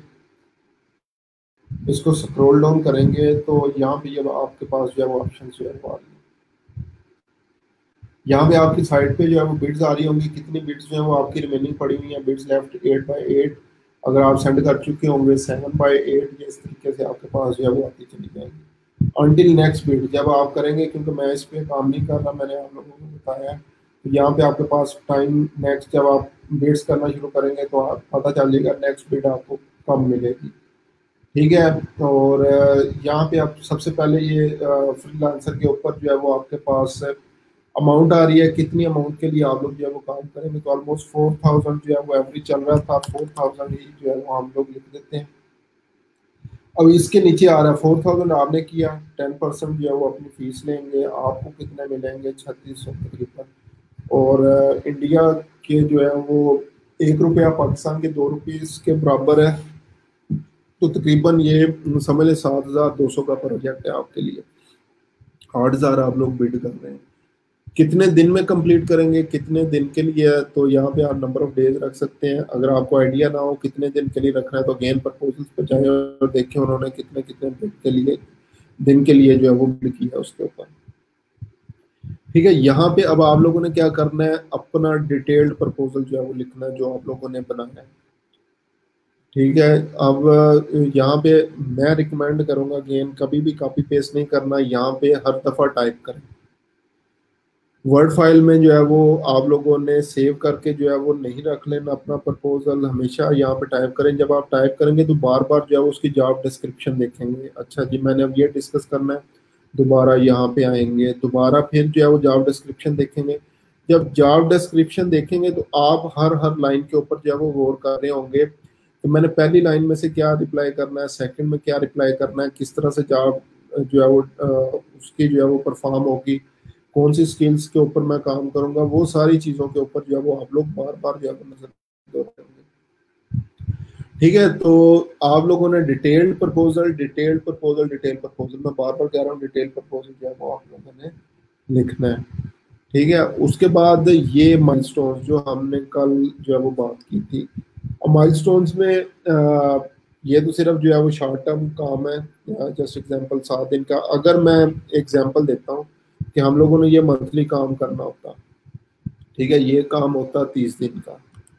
इसको स्क्रॉल डाउन करेंगे तो यहाँ पे जब आपके पास जो है वो ऑप्शन जो है वो आ रही है। यहाँ पे आपकी साइड पे जो है वो बिड्स आ रही होंगी, कितनी बिड्स जो है वो आपकी रिमेनिंग पड़ी हुई है। बिड्स लेफ्ट 8/8, अगर आप सेंड कर चुके होंगे 7/8, ये इस तरीके से आपके पास जो है वो आती चली जाएगी। अनटिल नेक्स्ट बिड जब आप करेंगे, क्योंकि मैं इस पे काम नहीं कर रहा, मैंने आप लोगों को बताया है, तो यहाँ पे आपके पास टाइम नेक्स्ट जब आप बिड्स करना शुरू करेंगे तो आप पता चल जाएगा नेक्स्ट बिड आपको कम मिलेगी। ठीक है, और यहाँ पे आप सबसे पहले ये फ्रीलांसर के ऊपर जो है वो आपके पास अमाउंट आ रही है, कितनी अमाउंट के लिए आप लोग जो है वो काम करेंगे। तो ऑलमोस्ट 4000 जो है वो एवरेज चल रहा था, 4000 ही जो है वो हम लोग लिख देते हैं। अब इसके नीचे आ रहा है 4000 आपने किया, 10% जो है वो अपनी फीस लेंगे, आपको कितने मिलेंगे 3600 तकरीबन। और इंडिया के जो है वो 1 रुपया पाकिस्तान के 2 रुपीज़ के बराबर है, तो तकरीबन ये समझ लें 7200 का प्रोजेक्ट है आपके लिए। 8000 आप लोग बिड कर रहे हैं, कितने दिन में कंप्लीट करेंगे, कितने दिन के लिए है, तो यहाँ पे आप नंबर ऑफ डेज रख सकते हैं। अगर आपको आइडिया ना हो कितने दिन के लिए रखना है तो अगेन प्रपोजल्स पे जाएं और देखें उन्होंने कितने कितने बिड के लिए, दिन के लिए जो है वो बिड किया उसके ऊपर। ठीक है, यहाँ पे अब आप लोगों ने क्या करना है, अपना डिटेल्ड प्रपोजल जो है वो लिखना है जो आप लोगों ने बनाया है। ठीक है, अब यहाँ पे मैं रिकमेंड करूंगा अगेन कभी भी कॉपी पेस्ट नहीं करना, यहाँ पे हर दफ़ा टाइप करें। वर्ड फाइल में जो है वो आप लोगों ने सेव करके जो है वो नहीं रख लेना अपना प्रपोजल, हमेशा यहाँ पे टाइप करें। जब आप टाइप करेंगे तो बार बार जो है उसकी जॉब डिस्क्रिप्शन देखेंगे, अच्छा जी मैंने अब ये डिस्कस करना है, दोबारा यहाँ पे आएंगे, दोबारा फिर जो है वो जॉब डिस्क्रिप्शन देखेंगे। जब जॉब डिस्क्रिप्शन देखेंगे तो आप हर हर लाइन के ऊपर जो है वो गौर कर रहे होंगे, तो मैंने पहली लाइन में से क्या रिप्लाई करना है, सेकंड में क्या रिप्लाई करना है, किस तरह से जॉब जो है वो उसकी जो है वो परफॉर्म होगी, कौन सी स्किल्स के ऊपर मैं काम करूंगा, वो सारी चीज़ों के ऊपर जो है वो आप लोग बार बार जो है वो नजर रखेंगे। ठीक है, तो आप लोगों ने detailed proposal, detailed proposal, detail proposal, मैं बार बार कह रहा हूँ डिटेल प्रपोजल जो है वो आप लोगों ने लिखना है। ठीक है, उसके बाद ये माइलस्टोन्स जो हमने कल जो है वो बात की थी, और माइलस्टोन्स में ये तो सिर्फ जो है वो शॉर्ट टर्म काम है, जस्ट एग्जांपल 7 दिन का। अगर मैं एग्जांपल देता हूँ कि हम लोगों ने ये मंथली काम करना होता, ठीक है, ये काम होता 30 दिन का,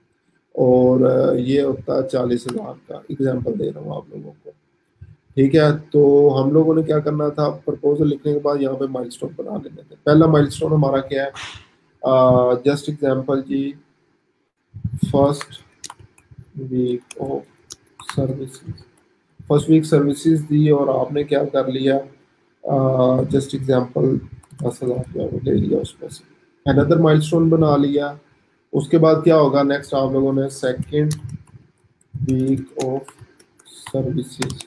और ये होता 40,000 का, एग्जांपल दे रहा हूँ आप लोगों को। ठीक है, तो हम लोगों ने क्या करना था, प्रपोजल लिखने के बाद यहाँ पे माइलस्टोन बना लेने थे। पहला माइलस्टोन हमारा क्या है, जस्ट एग्जांपल जी, first week of services, first week services दी और आपने क्या कर लिया, जस्ट एग्जांपल 10,000 जो है वो ले लिया उसमें से, अनदर माइलस्टोन बना लिया। उसके बाद क्या होगा, नेक्स्ट आप लोगों ने सेकंड वीक ऑफ सर्विसेज,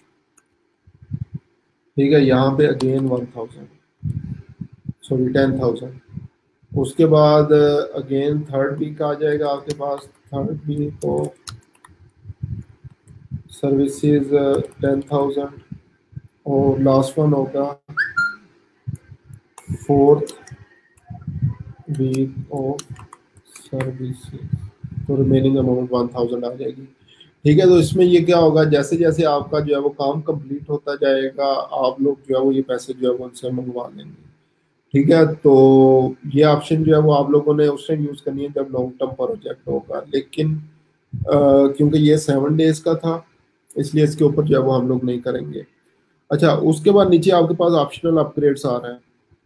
ठीक है, यहाँ पे अगेन 1000, सॉरी 10,000। उसके बाद अगेन थर्ड वीक आ जाएगा आपके पास, थर्ड वीक ऑफ सर्विसेज 10,000, और लास्ट वन होगा 4th वीक ऑफ सर्विसेज, तो रिमेनिंग अमाउंट 1000 आ जाएगी। ठीक है, तो इसमें ये क्या होगा, जैसे जैसे आपका जो है वो काम कंप्लीट होता जाएगा, आप लोग जो है वो ये पैसे जो है वो उनसे मंगवा लेंगे। ठीक है, तो ये ऑप्शन जो है वो आप लोगों ने उस टाइम यूज करनी है जब लॉन्ग टर्म प्रोजेक्ट होगा, लेकिन क्योंकि ये 7 डेज का था, इसलिए इसके ऊपर जो है वो हम लोग नहीं करेंगे। अच्छा, उसके बाद नीचे आपके पास ऑप्शनल अपग्रेड्स आ रहे हैं।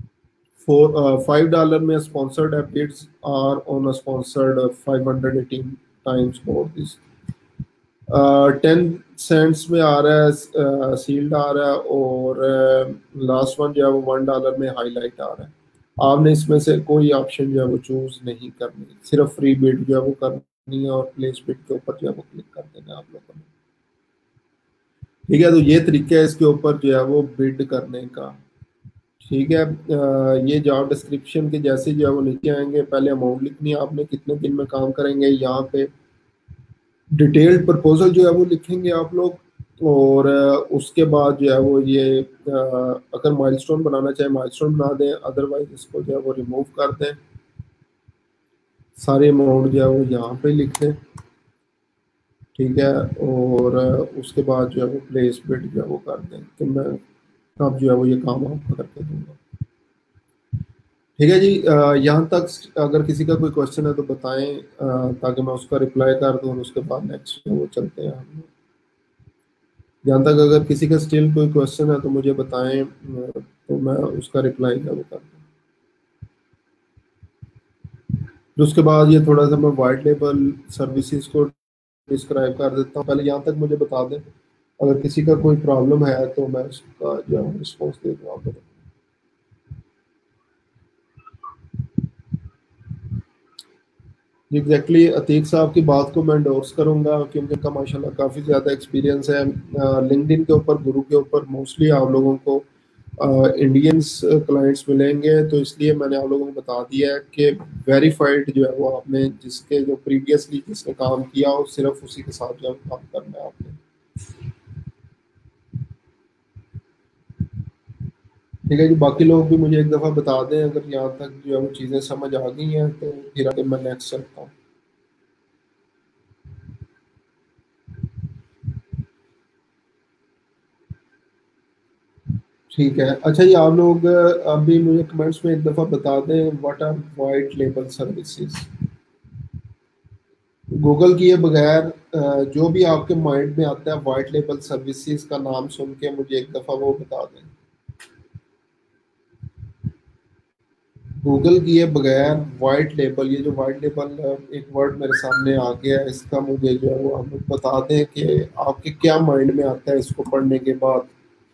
$5 में स्पॉन्सर्ड एपिड्स are on sponsored 518 times for this. 10 cents में आ रहा है सील्ड आ रहा है, और लास्ट वन जो है वो $1 में हाईलाइट आ रहा है। आपने इसमें से कोई ऑप्शन जो है वो चूज नहीं करनी, सिर्फ फ्री बिड जो है वो करनी है और प्लेस बिड के ऊपर जो है वो क्लिक कर देना है आप लोगों ने। ठीक है, तो ये तरीका है इसके ऊपर जो है वो बिड करने का। ठीक है, ये जॉब डिस्क्रिप्शन के जैसे जो है वो नीचे आएंगे, पहले अमाउंट लिखनी है आपने, कितने दिन में काम करेंगे, यहाँ पे डिटेल्ड प्रपोजल जो है वो लिखेंगे आप लोग, और उसके बाद जो है वो ये अगर माइलस्टोन बनाना चाहे माइलस्टोन बना दें, अदरवाइज इसको जो है वो रिमूव कर दें। सारे अमाउंट जो है वो यहाँ पे लिख दें। ठीक है, और उसके बाद जो है वो प्लेस बिड जो है वो कर दें कि मैं अब जो है वो ये काम आपको करके दूंगा। ठीक है जी, यहाँ तक अगर किसी का कोई क्वेश्चन है तो बताएं, ताकि मैं उसका रिप्लाई कर दूँ, और उसके बाद नेक्स्ट वो चलते हैं हम। जहाँ तक अगर किसी का स्टिल कोई क्वेश्चन है तो मुझे बताएं, तो मैं उसका रिप्लाई क्या कर दूँ। फिर उसके बाद ये थोड़ा सा मैं वाइट लेबल सर्विसेज को डिस्क्राइब कर देता हूँ। पहले यहाँ तक मुझे बता दें, अगर किसी का कोई प्रॉब्लम है तो मैं उसका जो है रिस्पॉन्स दे दूँ आपको। एग्जैक्टली अतीक साहब की बात को मैं एंडोर्स करूंगा, क्योंकि उनका माशाल्लाह काफ़ी ज़्यादा एक्सपीरियंस है। लिंक्डइन के ऊपर, गुरु के ऊपर मोस्टली आप लोगों को इंडियंस क्लाइंट्स मिलेंगे, तो इसलिए मैंने आप लोगों को बता दिया है कि वेरीफाइड जो है वो आपने, जिसके जो प्रीवियसली जिसने काम किया हो, सिर्फ उसी के साथ जो है काम करना है आपने। ठीक है जी, बाकी लोग भी मुझे एक दफ़ा बता दें अगर यहाँ तक जो है वो चीज़ें समझ आ गई हैं, तो फिर आगे मैं नेक्स्ट चलता हूँ। ठीक है, अच्छा ये आप लोग अभी मुझे कमेंट्स में एक दफ़ा बता दें, what are white label services. Google किए बगैर जो भी आपके माइंड में आता है वाइट लेबल सर्विसेज का नाम सुन के मुझे एक दफ़ा वो बता दें। गूगल किए बगैर वाइट लेबल, ये जो वाइट लेबल एक वर्ड मेरे सामने आ गया है, इसका मुझे जो है वो आप लोग बता दें कि आपके क्या माइंड में आता है इसको पढ़ने के बाद।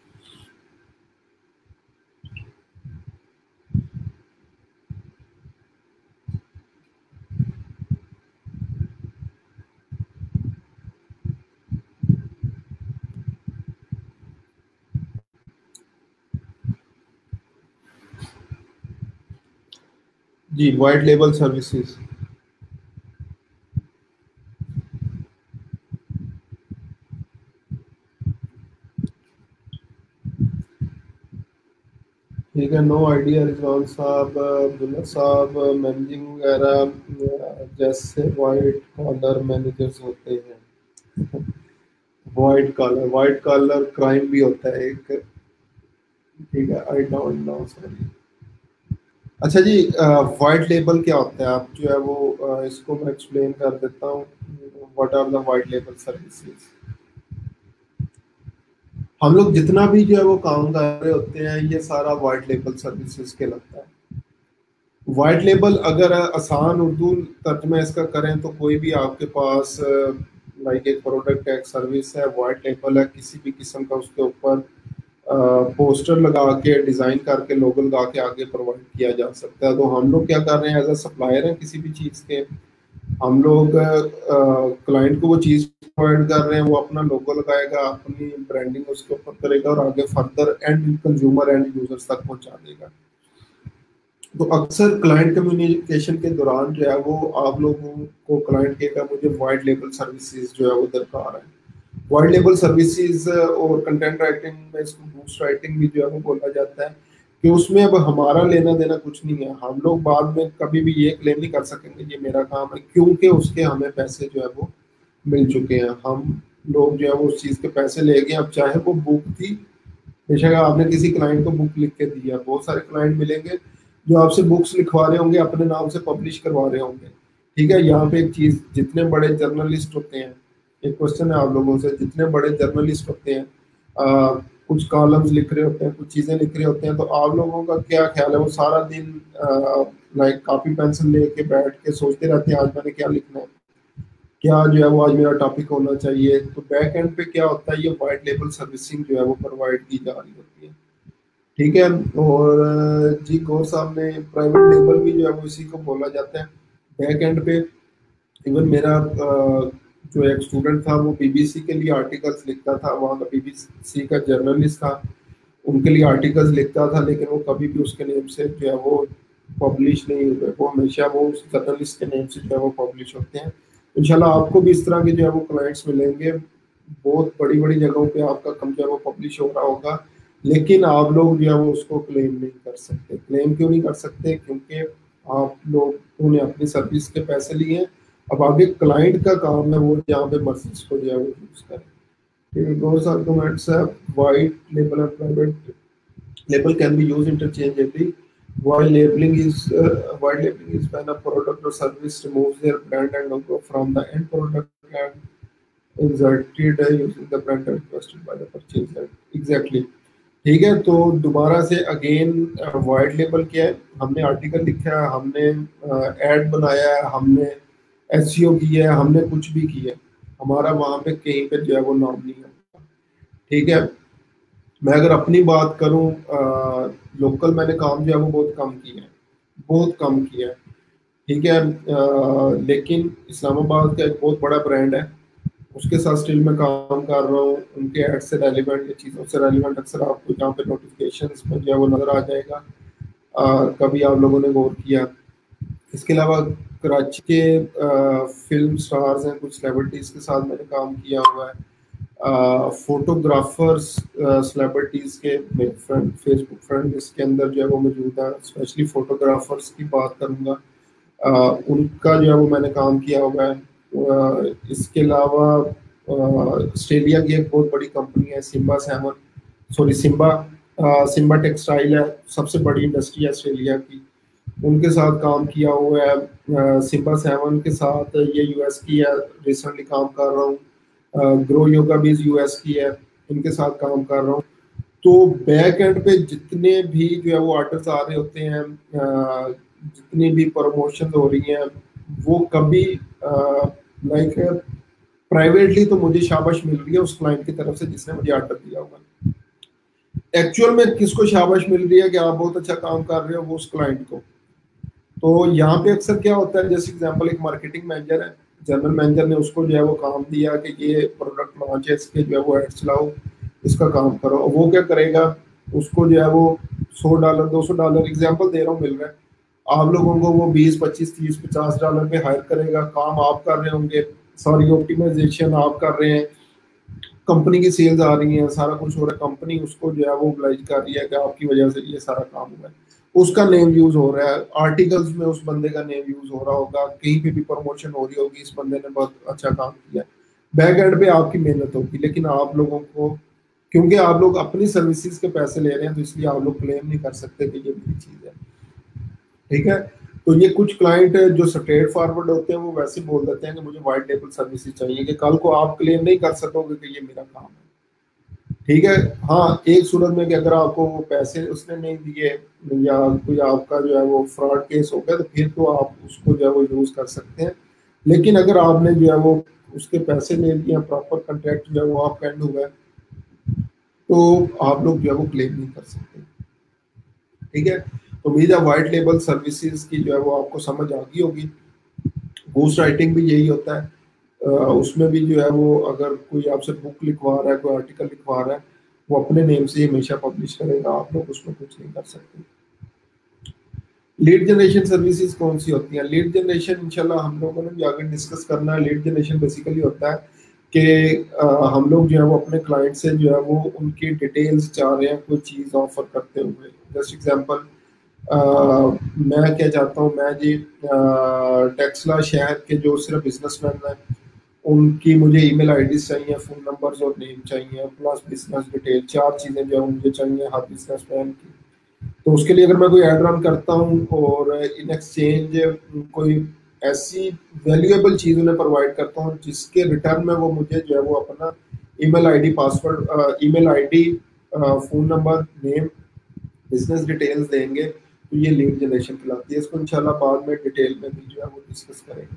जी, वाइट लेबल सर्विसेज। ठीक है, नो आइडिया रिजवान साहब, अब्दुल्ला साहब, मैनेजिंग वगैरह जैसे वाइट कॉलर मैनेजर्स होते हैं। वाइट कॉलर क्राइम भी होता है एक। ठीक है, आई डोंट नो सॉरी। अच्छा जी, वाइट लेबल क्या होता है, आप जो है वो इसको मैं एक्सप्लेन कर देता हूँ। What are the white label services. हम लोग जितना भी जो है वो काम कर रहे होते हैं, ये सारा वाइट लेबल सर्विसेज के लगता है। वाइट लेबल अगर आसान उर्दू तर्जमा इसका करें तो कोई भी आपके पास लाइक एक प्रोडक्ट है, एक सर्विस है, वाइट लेबल है, किसी भी किस्म का उसके ऊपर पोस्टर लगा के, डिज़ाइन करके, लोगो लगा के आगे प्रोवाइड किया जा सकता है। तो हम लोग क्या कर रहे हैं, एज अ सप्लायर हैं किसी भी चीज़ के, हम लोग क्लाइंट को वो चीज़ प्रोवाइड कर रहे हैं, वो अपना लोगो लगाएगा, अपनी ब्रांडिंग उसके ऊपर करेगा, और आगे further end consumer and users तक पहुंचा देगा। तो अक्सर क्लाइंट कम्युनिकेशन के दौरान जो है वो आप लोगों को क्लाइंट कहेगा मुझे वाइट लेबल सर्विसेज जो है वो दरकार है। वाइट लेबल सर्विसेज और कंटेंट राइटिंग में इसको बूस्ट राइटिंग भी जो है वो बोला जाता है, कि उसमें अब हमारा लेना देना कुछ नहीं है। हम लोग बाद में कभी भी ये क्लेम नहीं कर सकेंगे ये मेरा काम है, क्योंकि उसके हमें पैसे जो है वो मिल चुके हैं। हम लोग जो है वो उस चीज़ के पैसे ले गए। अब चाहे वो बुक थी, बेशक आपने किसी क्लाइंट को बुक लिख के दी है, बहुत सारे क्लाइंट मिलेंगे जो आपसे बुक्स लिखवा रहे होंगे, अपने नाम से पब्लिश करवा रहे होंगे। ठीक है, यहाँ पे एक चीज, जितने बड़े जर्नलिस्ट होते हैं, एक क्वेश्चन है आप लोगों से, जितने बड़े जर्नलिस्ट होते हैं, कुछ कॉलम्स लिख रहे होते हैं, कुछ चीजें लिख रहे होते हैं, तो आप लोगों का क्या ख्याल है? वो सारा दिन लाइक कॉपी पेंसिल लेके बैठ के सोचते रहते हैं आज मैंने क्या लिखना है, क्या जो है वो आज मेरा टॉपिक होना चाहिए। तो बैक एंड पे क्या होता है, ये वाइट लेबल सर्विसिंग जो है वो प्रोवाइड की जा रही होती है। ठीक है, और जी गौर साहब ने प्राइवेट लेबल भी जो है वो इसी को बोला जाता है। बैक एंड पे इवन मेरा जो एक स्टूडेंट था वो बीबीसी के लिए आर्टिकल्स लिखता था, वहाँ का बीबीसी का जर्नलिस्ट था, उनके लिए आर्टिकल्स लिखता था, लेकिन वो कभी भी उसके नेम से जो है वो पब्लिश नहीं हुए, वो हमेशा वो उस जर्नलिस्ट के नेम से जो है वो पब्लिश होते हैं। इंशाल्लाह आपको भी इस तरह के जो है वो क्लाइंट्स मिलेंगे, बहुत बड़ी बड़ी जगहों पे आपका कम जो है वो पब्लिश हो रहा होगा, लेकिन आप लोग जो है वो उसको क्लेम नहीं कर सकते। क्लेम क्यों नहीं कर सकते? क्योंकि आप लोगों ने अपनी सर्विस के पैसे लिए हैं, अब आगे क्लाइंट का काम है वो जहाँ पे मर्जी इसको जो है वो यूज करें। ठीक है, those arguments have white label and private label can be used interchangeably. White labeling is when a product or service removes their brand and logo from the end product and inserted using the brand requested by the purchaser. Exactly. ठीक है, तो दोबारा से again white label क्या है? हमने article लिखा है, हमने एड बनाया है, हमने एसईओ किया है, हमने कुछ भी किया है, हमारा वहाँ पे कहीं पे जो है वो नाम नहीं है। ठीक है, मैं अगर अपनी बात करूं, लोकल मैंने काम जो है वो बहुत कम किया है, बहुत कम किया है। ठीक है, लेकिन इस्लामाबाद का एक बहुत बड़ा ब्रांड है, उसके साथ स्टिल मैं काम कर रहा हूँ। उनके एड से रेलिवेंट या चीज़ों से रेलिवेंट अक्सर आपको जहाँ पे नोटिफिकेशंस में जो है वो नज़र आ जाएगा, कभी आप लोगों ने गौर किया। इसके अलावा कराची के फिल्म स्टार्स हैं, कुछ सेलिब्रिटीज़ के साथ मैंने काम किया हुआ है। फोटोग्राफर्स सेलिब्रिटीज़ के मेरे फ्रेंड, फेसबुक फ्रेंड इसके अंदर जो है वो मौजूद है। स्पेशली फोटोग्राफर्स की बात करूँगा, उनका जो है वो मैंने काम किया हुआ है। इसके अलावा ऑस्ट्रेलिया की एक बहुत बड़ी कंपनी है सिम्बा टेक्सटाइल है, सबसे बड़ी इंडस्ट्री है ऑस्ट्रेलिया की, उनके साथ काम किया हुआ है। सिम्बा 7 के साथ, ये यूएस की है, रिसेंटली काम कर रहा हूँ। ग्रो योगा भी यूएस की है, इनके साथ काम कर रहा हूँ। तो बैक एंड पे जितने भी जो है वो आर्डर्स आ रहे होते हैं, जितनी भी प्रमोशन हो रही हैं, वो कभी लाइक प्राइवेटली तो मुझे शाबाश मिल रही है उस क्लाइंट की तरफ से जिसने मुझे ऑर्डर दिया हुआ। एक्चुअल में किसको शाबाश मिल रही है कि आप बहुत अच्छा काम कर रहे हो? वो उस क्लाइंट को। तो यहाँ पे अक्सर क्या होता है, जैसे एग्जांपल एक मार्केटिंग मैनेजर है, जनरल मैनेजर ने उसको जो है वो काम दिया कि ये प्रोडक्ट लॉन्च है, इसके जो है वो एड्स चलाओ, इसका काम करो। वो क्या करेगा, उसको जो है वो $100 $200 एग्जांपल दे रहा हूँ मिल रहा है, आप लोगों को वो 20 25 30 $50 पे हायर करेगा। काम आप कर रहे होंगे, सॉरी ऑप्टिमाइजेशन आप कर रहे हैं, कंपनी की सेल्स आ रही हैं, सारा कुछ हो रहा है, कंपनी उसको जो है वो ऑब्लाइज कर रही है कि आपकी वजह से ये सारा काम हुआ है, उसका नेम यूज हो रहा है, आर्टिकल्स में उस बंदे का नेम यूज हो रहा होगा, कहीं पे भी प्रमोशन हो रही होगी, इस बंदे ने बहुत अच्छा काम किया। बैक एंड पे आपकी मेहनत होगी, लेकिन आप लोगों को, क्योंकि आप लोग अपनी सर्विसेज के पैसे ले रहे हैं, तो इसलिए आप लोग क्लेम नहीं कर सकते कि ये मेरी चीज है। ठीक है, तो ये कुछ क्लाइंट जो स्ट्रेट फॉरवर्ड होते हैं वो वैसे बोल देते हैं कि मुझे वाइट लेबल सर्विसेज चाहिए, कि कल को आप क्लेम नहीं कर सकोगे कि ये मेरा काम है। ठीक है, हाँ एक सूरत में कि अगर आपको वो पैसे उसने नहीं दिए या कोई आपका जो है वो फ्रॉड केस हो गया, तो फिर तो आप उसको जो है वो यूज कर सकते हैं। लेकिन अगर आपने जो है वो उसके पैसे ले लिए, प्रॉपर कॉन्ट्रैक्ट जो है वो आपका एंड हुआ है, तो आप लोग जो है वो क्लेम नहीं कर सकते। ठीक है, तो उम्मीद है वाइट लेबल सर्विसेज की जो है वो आपको समझ आ गई होगी। घोस्ट राइटिंग भी यही होता है, उसमें भी जो है वो अगर कोई आपसे बुक लिखवा रहा है, कोई आर्टिकल लिखवा रहा है, वो अपने नेम से हमेशा पब्लिश करेगा, आप लोग उसमें कुछ नहीं कर सकते। लीड जनरेशन सर्विसेज कौन सी होती हैं? लीड जनरेशन इंशाल्लाह हम लोगों ने भी आगे डिस्कस करना है। लीड जनरेशन बेसिकली होता है कि हम लोग जो है वो अपने क्लाइंट से जो है वो उनकी डिटेल्स चाह रहे हैं कोई चीज़ ऑफर करते हुए। जस्ट एग्जांपल, मैं क्या चाहता हूँ, मैं जी टेक्सला शहर के जो सिर्फ बिजनेसमैन हैं उनकी मुझे ईमेल आईडीज चाहिए, फ़ोन नंबर्स और नेम चाहिए, प्लस बिजनेस डिटेल, चार चीज़ें जो है मुझे चाहिए हर बिजनेसमैन की। तो उसके लिए अगर मैं कोई ऐड रन करता हूँ और इन एक्सचेंज कोई ऐसी वैल्यूएबल चीज़ उन्हें प्रोवाइड करता हूँ जिसके रिटर्न में वो मुझे जो है वो अपना email ID, password, email ID, phone number, name, business details देंगे, तो ये लीड जनरेशन कहलाती है। इसको इंशाल्लाह बाद में डिटेल में भी जो है वो डिस्कस करेंगे।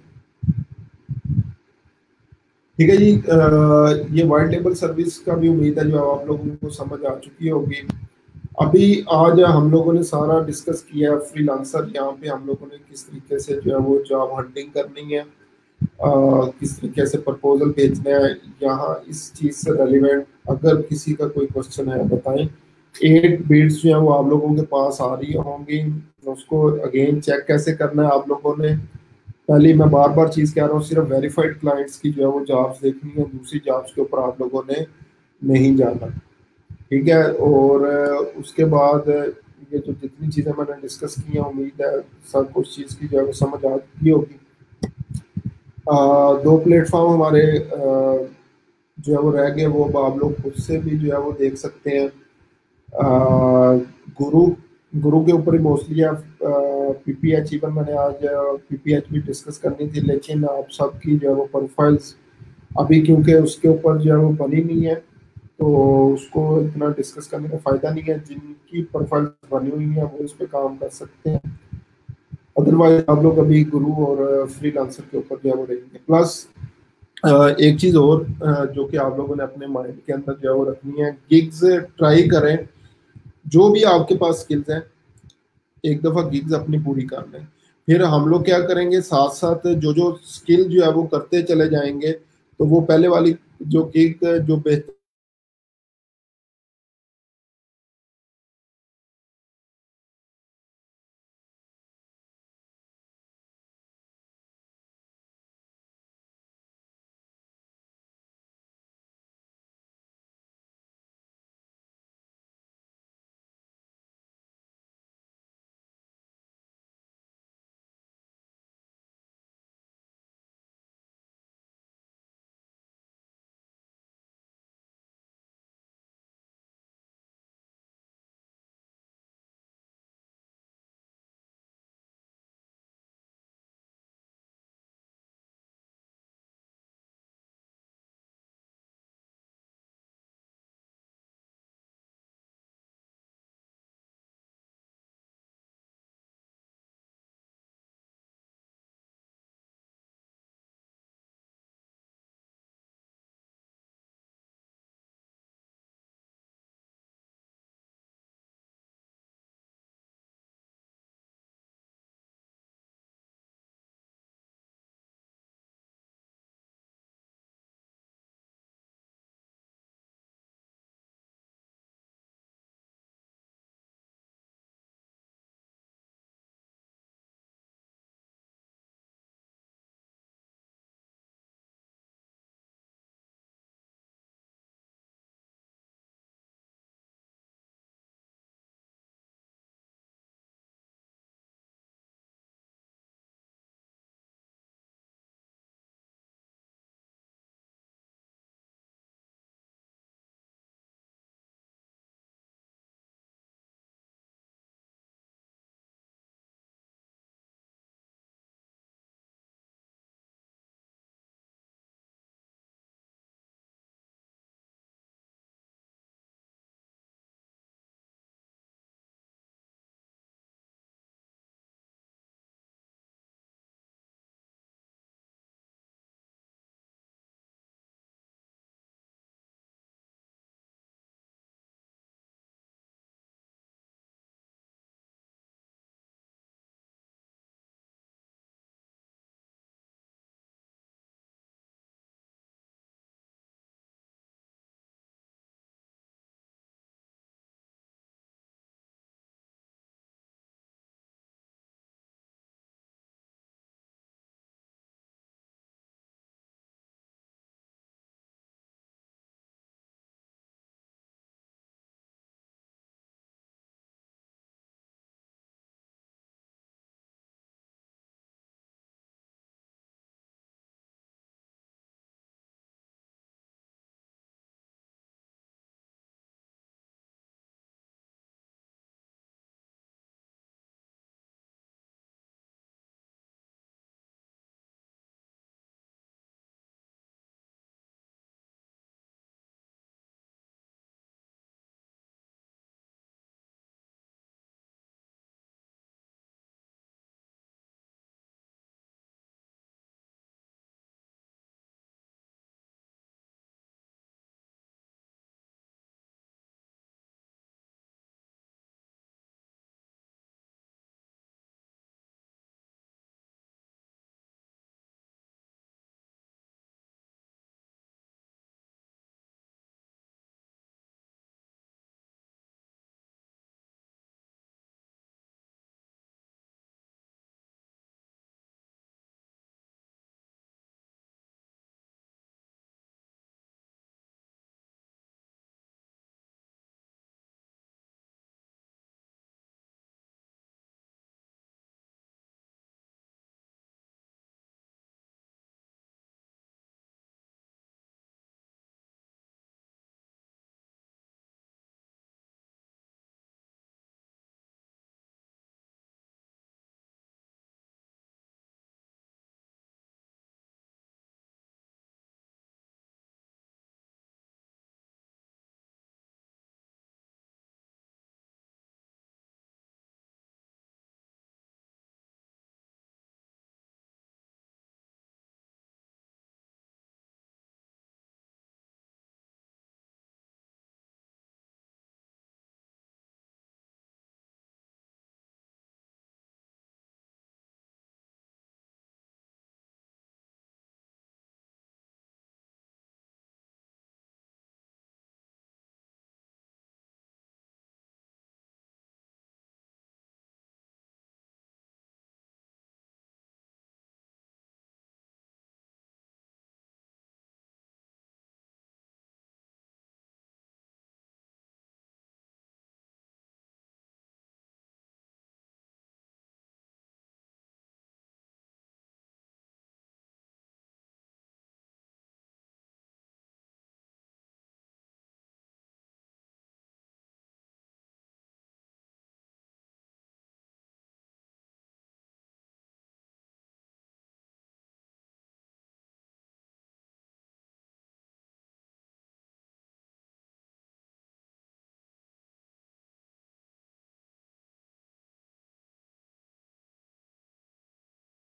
ठीक है जी। ये वाइट लेबल सर्विस का भी उम्मीद है जो आप लोगों को समझ आ चुकी होगी। अभी आज हम लोगों ने सारा डिस्कस किया है फ्रीलांसर, यहाँ पे हम लोगों ने किस तरीके से जो है वो जॉब हंटिंग करनी है, किस तरीके से प्रपोजल भेजने हैं। यहाँ इस चीज़ से रेलिवेंट अगर किसी का कोई क्वेश्चन है बताएं। 8 बिट्स जो है वो आप लोगों के पास आ रही होंगी, उसको अगेन चेक कैसे करना है आप लोगों ने। पहले मैं बार बार चीज़ कह रहा हूँ, सिर्फ वेरीफाइड क्लाइंट्स की जो है वो जॉब्स देखनी है, दूसरी जॉब्स के ऊपर आप लोगों ने नहीं जाना। ठीक है। और उसके बाद ये जो जितनी चीज़ें मैंने डिस्कस की हैं, उम्मीद है सब कुछ चीज़ की जो है वो समझ आ चुकी होगी। दो प्लेटफॉर्म हमारे जो है वो रह गए, वो अब आप लोग खुद से भी जो है वो देख सकते हैं। गुरु गुरु के ऊपर ही मोस्टली आप पीपीएच, इवन मैंने आज पीपीएच भी डिस्कस करनी थी, लेकिन आप सबकी जो है वो प्रोफाइल्स अभी क्योंकि उसके ऊपर जो है वो बनी नहीं है तो उसको इतना डिस्कस करने का फ़ायदा नहीं है। जिनकी प्रोफाइल बनी हुई है वो इस पे काम कर सकते हैं, अदरवाइज आप लोग अभी गुरु और फ्रीलांसर के ऊपर जो है वो रहेंगे। प्लस एक चीज़ और जो कि आप लोगों ने अपने माइंड के अंदर जो है वो रखनी है, गिग्स ट्राई करें। जो भी आपके पास स्किल्स हैं एक दफ़ा गिग्स अपनी पूरी कर लें, फिर हम लोग क्या करेंगे साथ साथ जो जो स्किल जो है वो करते चले जाएंगे, तो वो पहले वाली जो गिग जो बेहतर